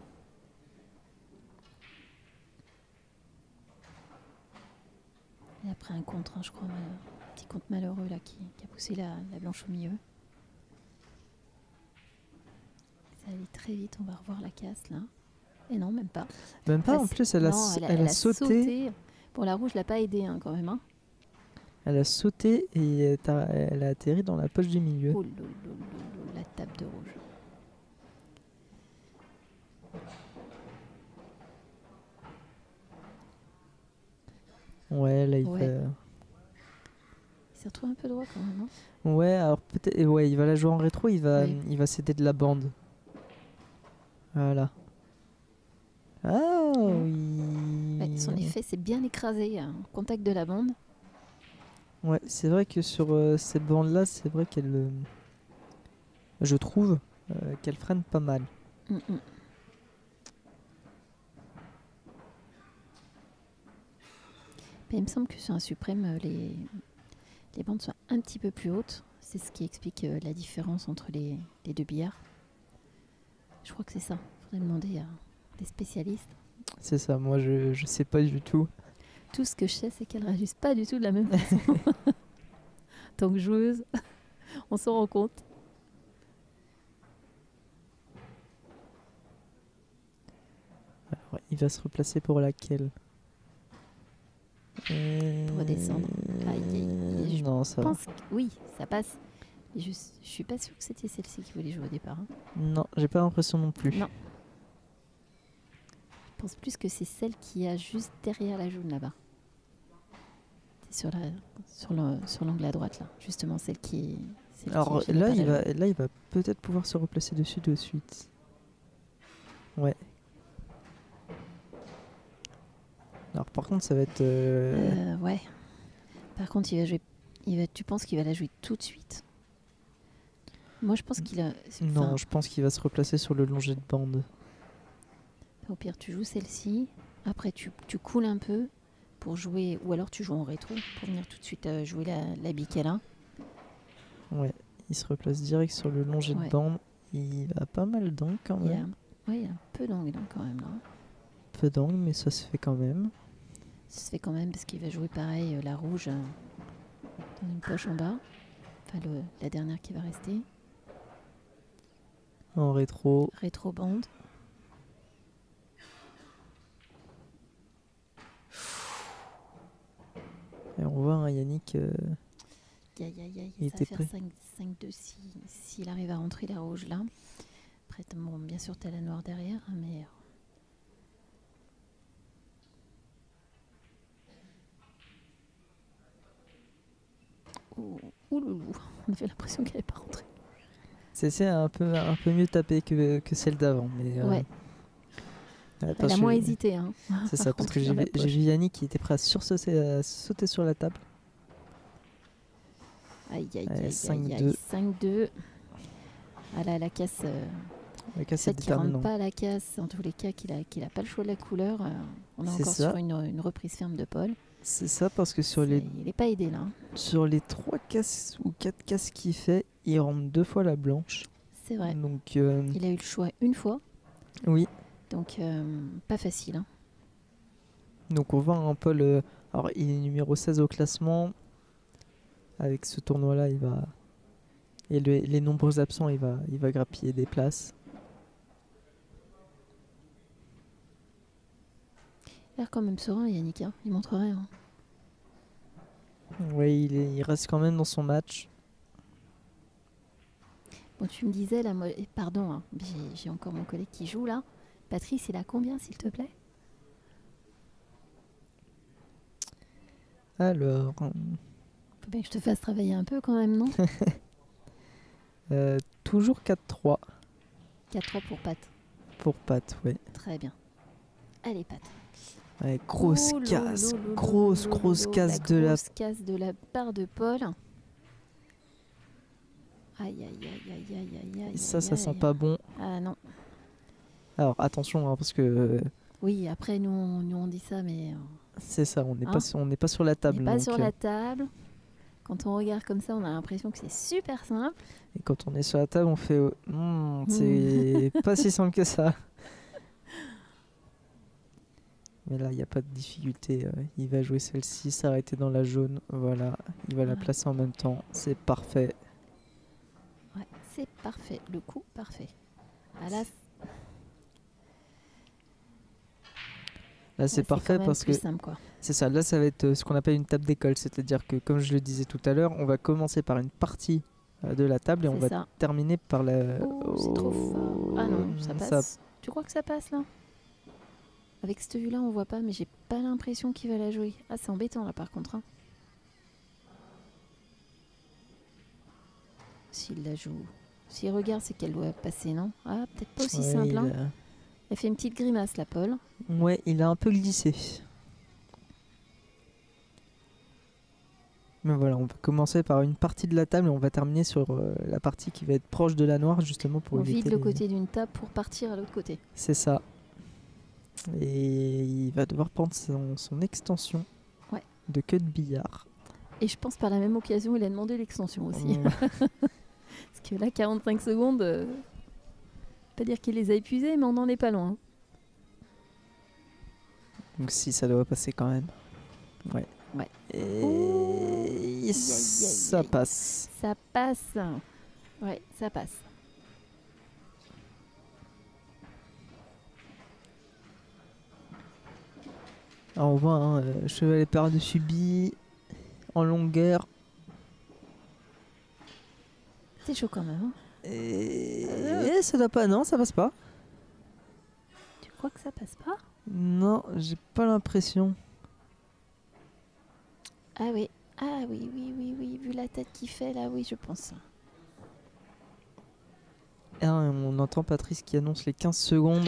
Et après un contre, hein, je crois, un petit contre malheureux là qui a poussé la blanche au milieu. Ça allait très vite, on va revoir la casse là. Et non, même pas. Même pas, en plus elle a sauté. Bon, la rouge l'a pas aidé hein, quand même. Hein. Elle a sauté et elle a atterri dans la poche du milieu. Oh la table de rouge. Ouais, là il va... Il s'est retrouvé un peu droit quand même. Hein. Ouais, alors peut-être... Ouais, il va la jouer en rétro, il va céder de la bande. Voilà. Ah oui. Ouais, son effet c'est bien écrasé en contact de la bande. Ouais, c'est vrai que sur cette bande-là, c'est vrai qu'elle... je trouve qu'elle freine pas mal. Mais il me semble que sur un suprême, les bandes sont un petit peu plus hautes. C'est ce qui explique la différence entre les deux billards. Je crois que c'est ça. Il faudrait demander à des spécialistes. C'est ça, moi je sais pas du tout. Tout ce que je sais, c'est qu'elle ne réagissent pas du tout de la même façon. En tant que joueuse, on s'en rend compte. Alors, il va se replacer pour laquelle Pour redescendre. Je non, ça pense oui, ça passe. Mais je suis pas sûre que c'était celle-ci qui voulait jouer au départ. Hein. Non, j'ai pas l'impression non plus. Non. Je pense plus que c'est celle qui a juste derrière la jaune là-bas. C'est sur l'angle à droite là, justement celle qui. Alors là, il va peut-être pouvoir se replacer dessus de suite. Ouais. Alors par contre, ça va être. Ouais. Par contre, tu penses qu'il va la jouer tout de suite? Moi, je pense qu'il a. Non, je pense qu'il va se replacer sur le long jet de bande. Au pire, tu joues celle-ci. Après, tu coules un peu pour jouer, ou alors tu joues en rétro pour venir tout de suite jouer la bille qu'elle a. Ouais, il se replace direct sur le long jet de bande. Il a pas mal d'angle quand même. Il y a un peu d'angle quand même là. Peu d'angle, mais ça se fait quand même. Ça se fait quand même parce qu'il va jouer pareil la rouge dans une poche en bas. Enfin, la dernière qui va rester. En rétro. Rétro bande. Et on voit Yannick. Il était prêt. 5-2 s'il arrive à rentrer la rouge là. Après, bon, bien sûr, tu as la noire derrière, mais. Ouh loulou, on avait l'impression qu'elle n'allait pas rentrer. C'est un peu mieux tapé que celle d'avant. Mais, Ouais. Elle parce a que- moins hésité. Hein, C'est à ça, parce que rentrer dans la j'ai poche. vu Yannick qui était prêt à sauter sur la table. Aïe, aïe, Allez, aïe, 5-2. aïe, aïe. 5-2. Ah là, la casse. Le cas, Le c'est fait qu'il rentre déterminant. pas à la casse, en tous les cas, qu'il a pas le choix de la couleur, on est C'est encore ça. sur une reprise ferme de Paul. C'est ça, parce que sur les Il n'est pas aidé là. Hein. Sur les 3 casses ou 4 casses qu'il fait, il rentre 2 fois la blanche. C'est vrai. Donc, Il a eu le choix une fois, oui. donc pas facile. Hein. Donc, on voit un Paul. Alors, il est numéro 16 au classement. Avec ce tournoi-là, il va. Et les nombreux absents, il va grappiller des places. Il a l'air quand même serein, Yannick. Hein. Il montre rien. Hein. Oui, il reste quand même dans son match. Bon, tu me disais, là, pardon, hein, j'ai encore mon collègue qui joue là. Patrice, il a combien, s'il te plaît? Alors, Faut bien que je te fasse travailler un peu quand même, non? toujours 4-3 4-3 pour Pat. pour Pat, oui. Très bien. Allez, Pat. Ouais, grosse Oh, casse, lolo, grosse casse de la. grosse casse de la part de Paul. Aïe, aïe, aïe, aïe, aïe, aïe, aïe. Ça aïe, sent aïe. pas bon. Ah non. Alors attention, hein, parce que Oui, après, nous on dit ça, mais c'est ça, on n'est Hein pas sur la on table. n'est pas donc, sur la table. Quand on regarde comme ça, on a l'impression que c'est super simple. et quand on est sur la table, on fait c'est pas si simple que ça. Mais là, il n'y a pas de difficulté. Il va jouer celle-ci, s'arrêter dans la jaune. Voilà, il va la Ah. placer en même temps. C'est parfait. Ouais, c'est parfait. Le coup, parfait. Ah là, Là, c'est ouais, parfait quand même parce que plus simple, quoi. c'est ça. Là, ça va être ce qu'on appelle une table d'école. C'est-à-dire que, comme je le disais tout à l'heure, on va commencer par une partie de la table et on C'est va ça. terminer par la. Oh, c'est trop fort. Ah non, ça passe. Tu crois que ça passe là? Avec cette vue-là, on voit pas, mais j'ai pas l'impression qu'il va la jouer. Ah, c'est embêtant là par contre. Hein. S'il la joue. S'il regarde, c'est qu'elle doit passer, non? Ah, peut-être pas aussi Ouais, simple. Hein. Elle fait une petite grimace, la Paul. Ouais, il a un peu glissé. Mais voilà, on va commencer par une partie de la table et on va terminer sur la partie qui va être proche de la noire, justement pour On éviter. vide le côté d'une table pour partir à l'autre côté. C'est ça. Et il va devoir prendre son extension Ouais. de queue de billard. Et je pense par la même occasion, il a demandé l'extension aussi. Mm. Parce que là, 45 secondes, pas dire qu'il les a épuisés, mais on n'en est pas loin. Donc si, ça doit passer quand même. Ouais. Ouais. Et aïe, ça aïe. passe. Ça passe. Ouais, ça passe. Alors on voit chevalet par-dessus bille en longueur. C'est chaud quand même. Hein. Et ça doit pas, non, ça passe pas. Tu crois que ça passe pas? Non, j'ai pas l'impression. Ah oui. Ah oui, oui, oui, oui. Vu la tête qu'il fait là, oui, je pense. Ah, on entend Patrice qui annonce les 15 secondes.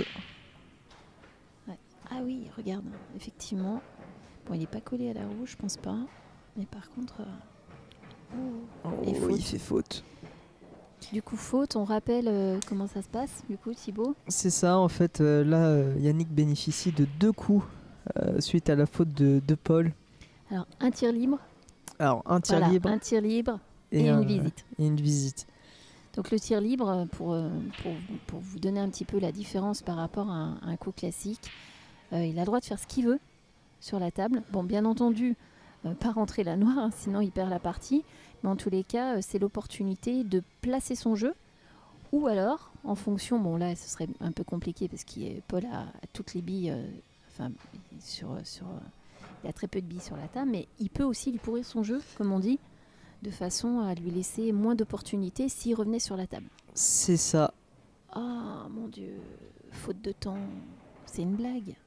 Ah oui, regarde, effectivement. Bon, il n'est pas collé à la roue, je pense pas. Mais par contre... Et Oh, faute. il fait faute. Du coup, faute, on rappelle comment ça se passe, du coup, Thibaut? C'est ça, en fait, là, Yannick bénéficie de 2 coups suite à la faute de Paul. Alors, un tir libre. Alors, un tir Voilà, libre un tir libre et une visite. Et une visite. Donc le tir libre, pour vous donner un petit peu la différence par rapport à un coup classique, il a le droit de faire ce qu'il veut sur la table. Bon, bien entendu, pas rentrer la noire, hein, sinon il perd la partie. Mais en tous les cas, c'est l'opportunité de placer son jeu. Ou alors, en fonction, bon là, ce serait un peu compliqué parce que Paul a toutes les billes, il a très peu de billes sur la table, mais il peut aussi lui pourrir son jeu, comme on dit, de façon à lui laisser moins d'opportunités s'il revenait sur la table. C'est ça. Ah mon Dieu, faute de temps, c'est une blague.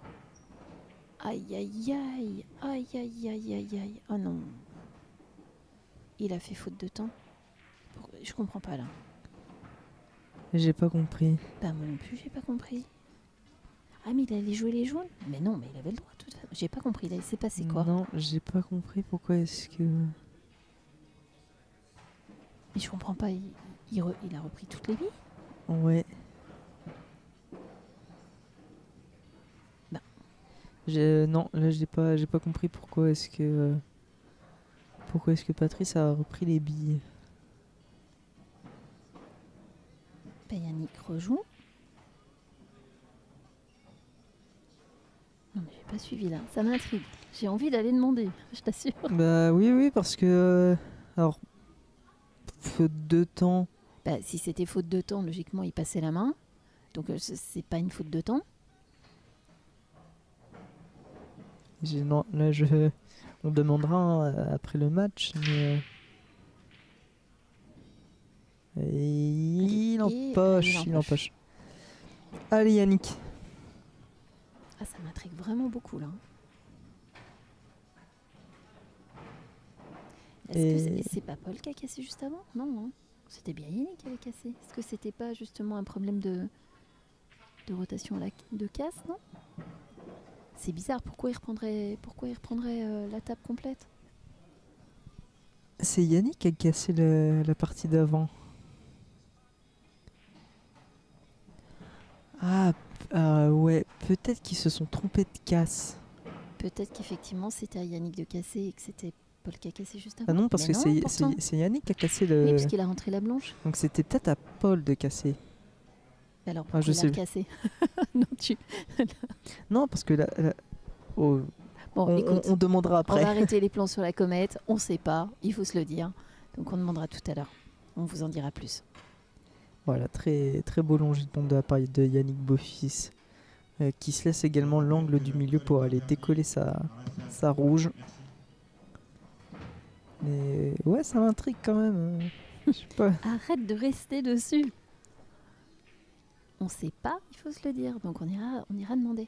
Aïe aïe aïe, aïe aïe aïe aïe aïe, oh non. il a fait faute de temps. Je comprends pas là. J'ai pas compris. Bah moi non plus, j'ai pas compris. Ah mais il allait jouer les jaunes? Mais non, mais il avait le droit de toute façon. J'ai pas compris, là il s'est passé quoi? Non, j'ai pas compris pourquoi est-ce que... Mais je comprends pas, il a repris toutes les billes? Ouais. Bah. Non, là j'ai pas compris pourquoi est-ce que Patrice a repris les billes. Bah Yannick rejoue. Non mais j'ai pas suivi là, ça m'intrigue. J'ai envie d'aller demander, je t'assure. Bah oui, parce que... alors, faute de temps... Bah si c'était faute de temps, logiquement il passait la main. Donc c'est pas une faute de temps. Non, là on demandera après le match, mais... il empoche. Allez Yannick. Ah ça m'intrigue vraiment beaucoup là. Est-ce que c'est pas Paul qui a cassé juste avant? Non, hein. C'était bien Yannick qui avait cassé. Est-ce que c'était pas justement un problème de rotation de casse, non? C'est bizarre, pourquoi il reprendrait la table complète? C'est Yannick qui a cassé la partie d'avant. Ouais, peut-être qu'ils se sont trompés de casse. Peut-être qu'effectivement c'était à Yannick de casser et que c'était Paul qui a cassé juste avant. Ah non, parce que c'est Yannick qui a cassé le... Oui, parce qu'il a rentré la blanche. Donc c'était peut-être à Paul de casser. Alors pourquoi il a cassé? Non, parce que oh, bon, écoute, on demandera après. On va arrêter les plans sur la comète, on sait pas, il faut se le dire. Donc on demandera tout à l'heure. On vous en dira plus. Voilà, très, très beau longipon de la part de Yannick Beaufils, qui se laisse également l'angle du milieu pour aller décoller sa rouge. Mais ouais, ça m'intrigue quand même. Je sais pas. Arrête de rester dessus. On sait pas, il faut se le dire. Donc on ira demander.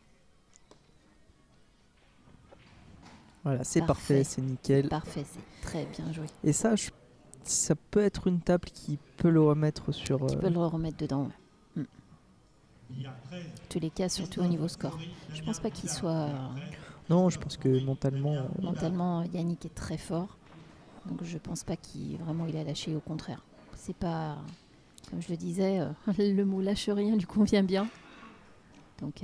Voilà, c'est parfait, c'est nickel. C'est parfait, c'est très bien joué. Et ça, ça peut être une table qui peut le remettre sur... Qui peut le remettre dedans, ouais. Tous les cas, surtout au niveau score. Je pense pas qu'il soit... Non, je pense que mentalement... Mentalement, Yannick est très fort. Donc je pense pas qu'il a lâché, au contraire. C'est pas... Comme je le disais, le mot lâche rien lui convient bien. Donc...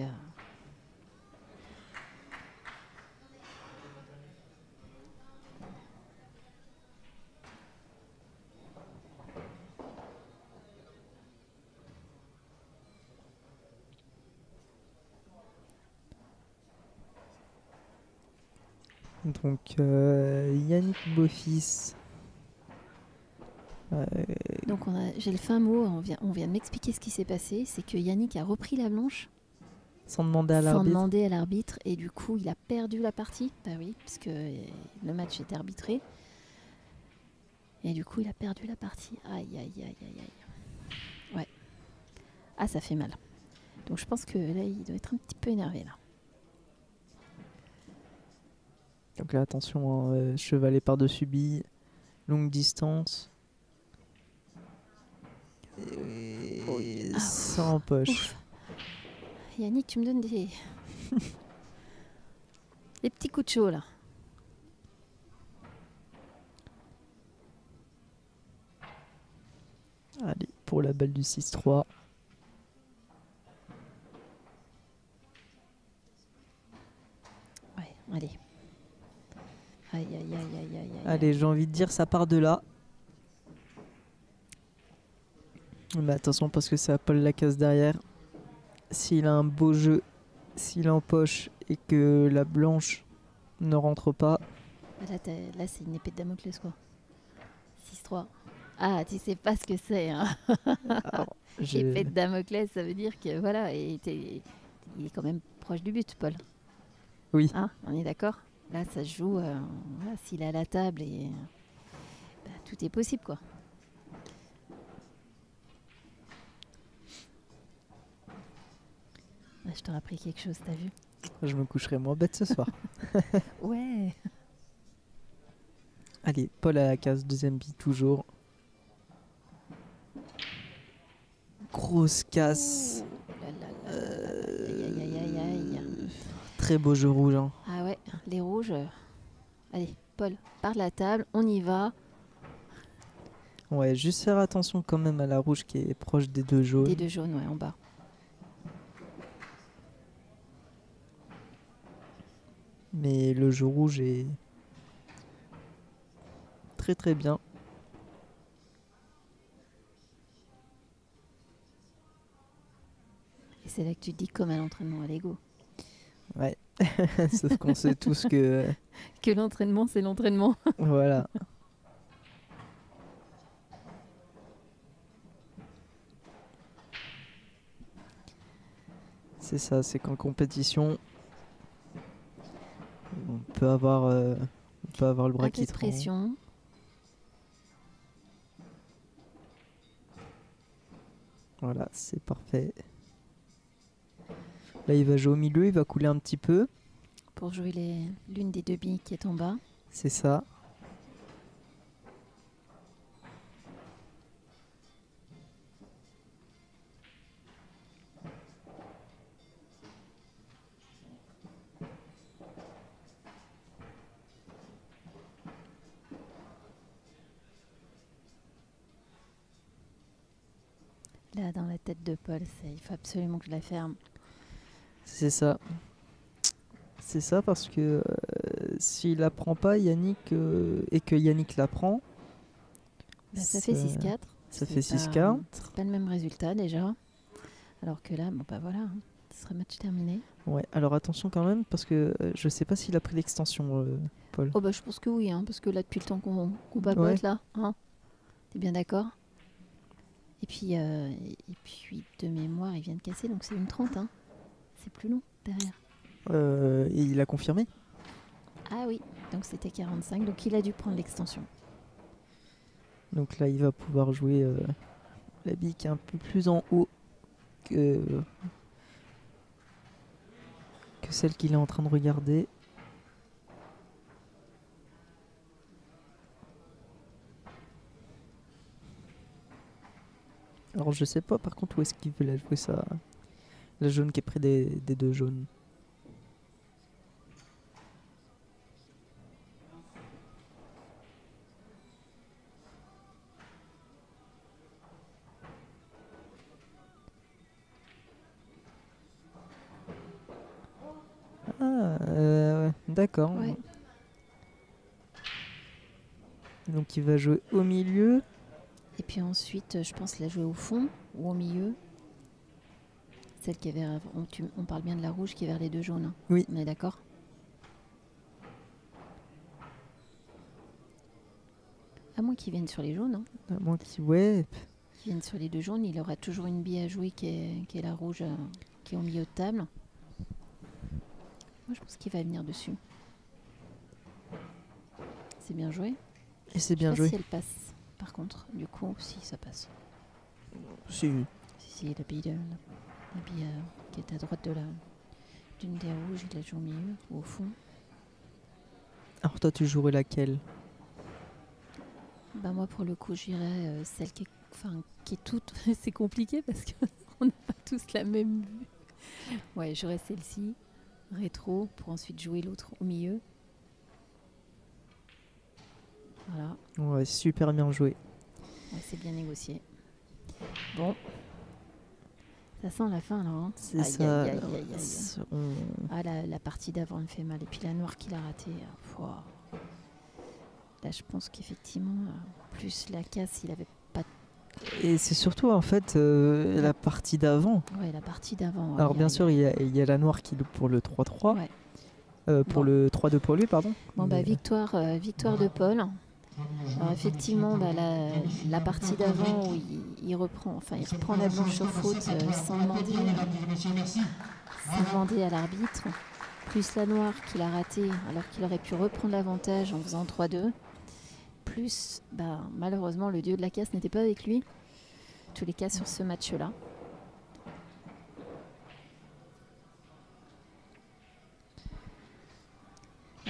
Donc Yannick Beaufils. Donc j'ai le fin mot, on vient de m'expliquer ce qui s'est passé, c'est que Yannick a repris la blanche sans demander à l'arbitre et du coup il a perdu la partie. Bah oui, puisque le match était arbitré. Et du coup il a perdu la partie. Aïe aïe aïe aïe aïe. Ouais. Ah ça fait mal. Donc je pense que là il doit être un petit peu énervé là. Donc là attention, chevalet par-dessus bille, longue distance. Et ça empoche. Ouf. Yannick, tu me donnes des petits coups de chaud là. Allez, pour la balle du 6-3. Ouais, allez. Aïe, aïe, aïe, aïe, aïe, aïe. Allez, j'ai envie de dire, ça part de là. Mais attention, parce que c'est à Paul Lacasse derrière. S'il a un beau jeu, s'il empoche et que la blanche ne rentre pas... Là c'est une épée de Damoclès, quoi. 6-3. Ah, tu sais pas ce que c'est, hein. Épée de Damoclès, ça veut dire que, voilà, il est quand même proche du but, Paul. Oui. Hein, on est d'accord? Là, ça se joue, voilà, s'il est à la table, et bah, tout est possible, quoi. Là, je t'aurais appris quelque chose, t'as vu? Je me coucherai moins bête ce soir. Ouais. Allez, Paul à la case, deuxième bille toujours. Grosse casse. Ouh là là là là là là. Aïe, aïe, aïe, aïe, aïe. Très beau jeu rouge. Hein. Ah ouais, les rouges. Allez, Paul, par la table, on y va. Ouais, juste faire attention quand même à la rouge qui est proche des deux jaunes. Des deux jaunes, ouais, en bas. Mais le jeu rouge est très très bien. Et c'est là que tu te dis comme à l'entraînement à Lego. Ouais, sauf qu'on sait tous que... Que l'entraînement, c'est l'entraînement. Voilà. C'est ça, c'est qu'en compétition, on peut avoir le bras Un peu qui de tremble. pression. Voilà, c'est parfait. Là, il va jouer au milieu, il va couler un petit peu. Pour jouer l'une des deux billes qui est en bas. C'est ça. Là, dans la tête de Paul, il faut absolument que je la ferme. C'est ça. C'est ça parce que s'il la prend pas, Yannick, et que Yannick la prend, Bah, ça fait 6-4. Ça C'est fait pas- 6-4. C'est pas le même résultat déjà. Alors que là, bon bah voilà, hein, ce serait match terminé. Ouais, alors attention quand même parce que je sais pas s'il a pris l'extension, Paul. Oh bah je pense que oui, hein, parce que là depuis le temps qu'on papote Ouais. là, hein, t'es bien d'accord? Et puis de mémoire, il vient de casser, donc c'est une 30, hein. C'est plus long derrière. Et il a confirmé. Ah oui, donc c'était 45, donc il a dû prendre l'extension. Donc là, il va pouvoir jouer la bille qui est un peu plus en haut que celle qu'il est en train de regarder. Alors je sais pas par contre où est-ce qu'il veut la jouer ça. La jaune qui est près des deux jaunes. Ah, d'accord. Ouais. Donc il va jouer au milieu. Et puis ensuite, je pense la jouer au fond ou au milieu. Celle qui est vers... On parle bien de la rouge qui est vers les deux jaunes, hein. Oui. On est d'accord? À moins qu'ils viennent sur les jaunes, hein. À moins qu'il... Ouais. Qu'ils viennent sur les deux jaunes, il aura toujours une bille à jouer qui est la rouge, qui est au milieu de table. Moi, je pense qu'il va venir dessus. C'est bien joué. Et c'est bien Je sais pas joué. si elle passe. Par contre, du coup, si ça passe. Si. Si, la bille, la bille qui est à droite d'une des rouges, il la joue au milieu ou au fond. Alors toi tu jouerais laquelle? Bah moi, pour le coup, j'irais celle qui est toute... C'est compliqué parce qu'on n'a pas tous la même vue. Ouais, j'aurais celle-ci, rétro, pour ensuite jouer l'autre au milieu. Voilà, Ouais, super bien joué. ouais, c'est bien négocié. Bon, ça sent la fin là, hein. C'est Aïe, ça. aïe, aïe, aïe, aïe. On- Ah, la partie d'avant me fait mal. Et puis la noire qu'il a ratée. Pouah. Là, je pense qu'effectivement, plus la casse, il avait pas. Et c'est surtout en fait la partie d'avant. Ouais, la partie d'avant. Alors aïe, bien aïe. sûr il y a la noire qui loupe pour le 3-3. Ouais. Pour Bon. le 3-2 pour lui, pardon. Bon, bah, Mais- victoire de Paul. Alors, effectivement, bah, la partie d'avant où il reprend la blanche sur faute sans demander à l'arbitre. Plus la noire qu'il a ratée alors qu'il aurait pu reprendre l'avantage en faisant 3-2. Plus, bah, malheureusement, le dieu de la casse n'était pas avec lui. En tous les cas, sur ce match-là.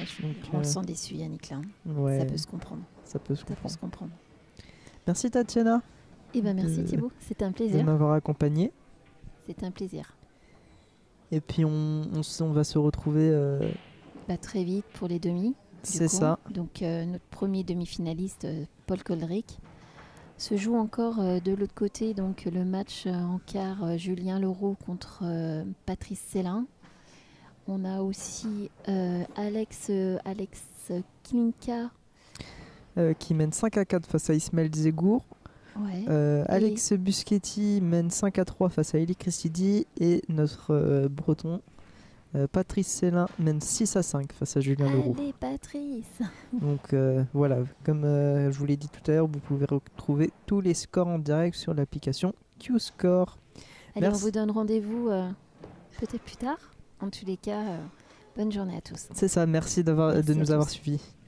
Donc, On le sent déçu, Yannick, là. ouais, Ça peut se comprendre. ça peut se Ça peut comprendre. se comprendre. Merci Tatiana Eh ben, merci Thibaut, c'était un de plaisir. m'avoir accompagné. C'était un plaisir. Et puis on va se retrouver, Très vite pour les demi. Du c'est coup. ça. Donc notre premier demi-finaliste, Paul Koldrick, se joue encore de l'autre côté. Donc le match en quart, Julien Leroux contre Patrice Célin. On a aussi Alex Klinka. Qui mène 5-4 face à Ismaël Zegour. Ouais. Alex Buschetti mène 5-3 face à Eli Christidi. Et notre breton, Patrice Célin, mène 6-5 face à Julien Leroux. Allez Patrice. Donc voilà, comme je vous l'ai dit tout à l'heure, vous pouvez retrouver tous les scores en direct sur l'application Q-Score. Allez, Merci. on vous donne rendez-vous peut-être plus tard. En tous les cas, bonne journée à tous. C'est ça, merci de Merci nous à avoir tous. suivis.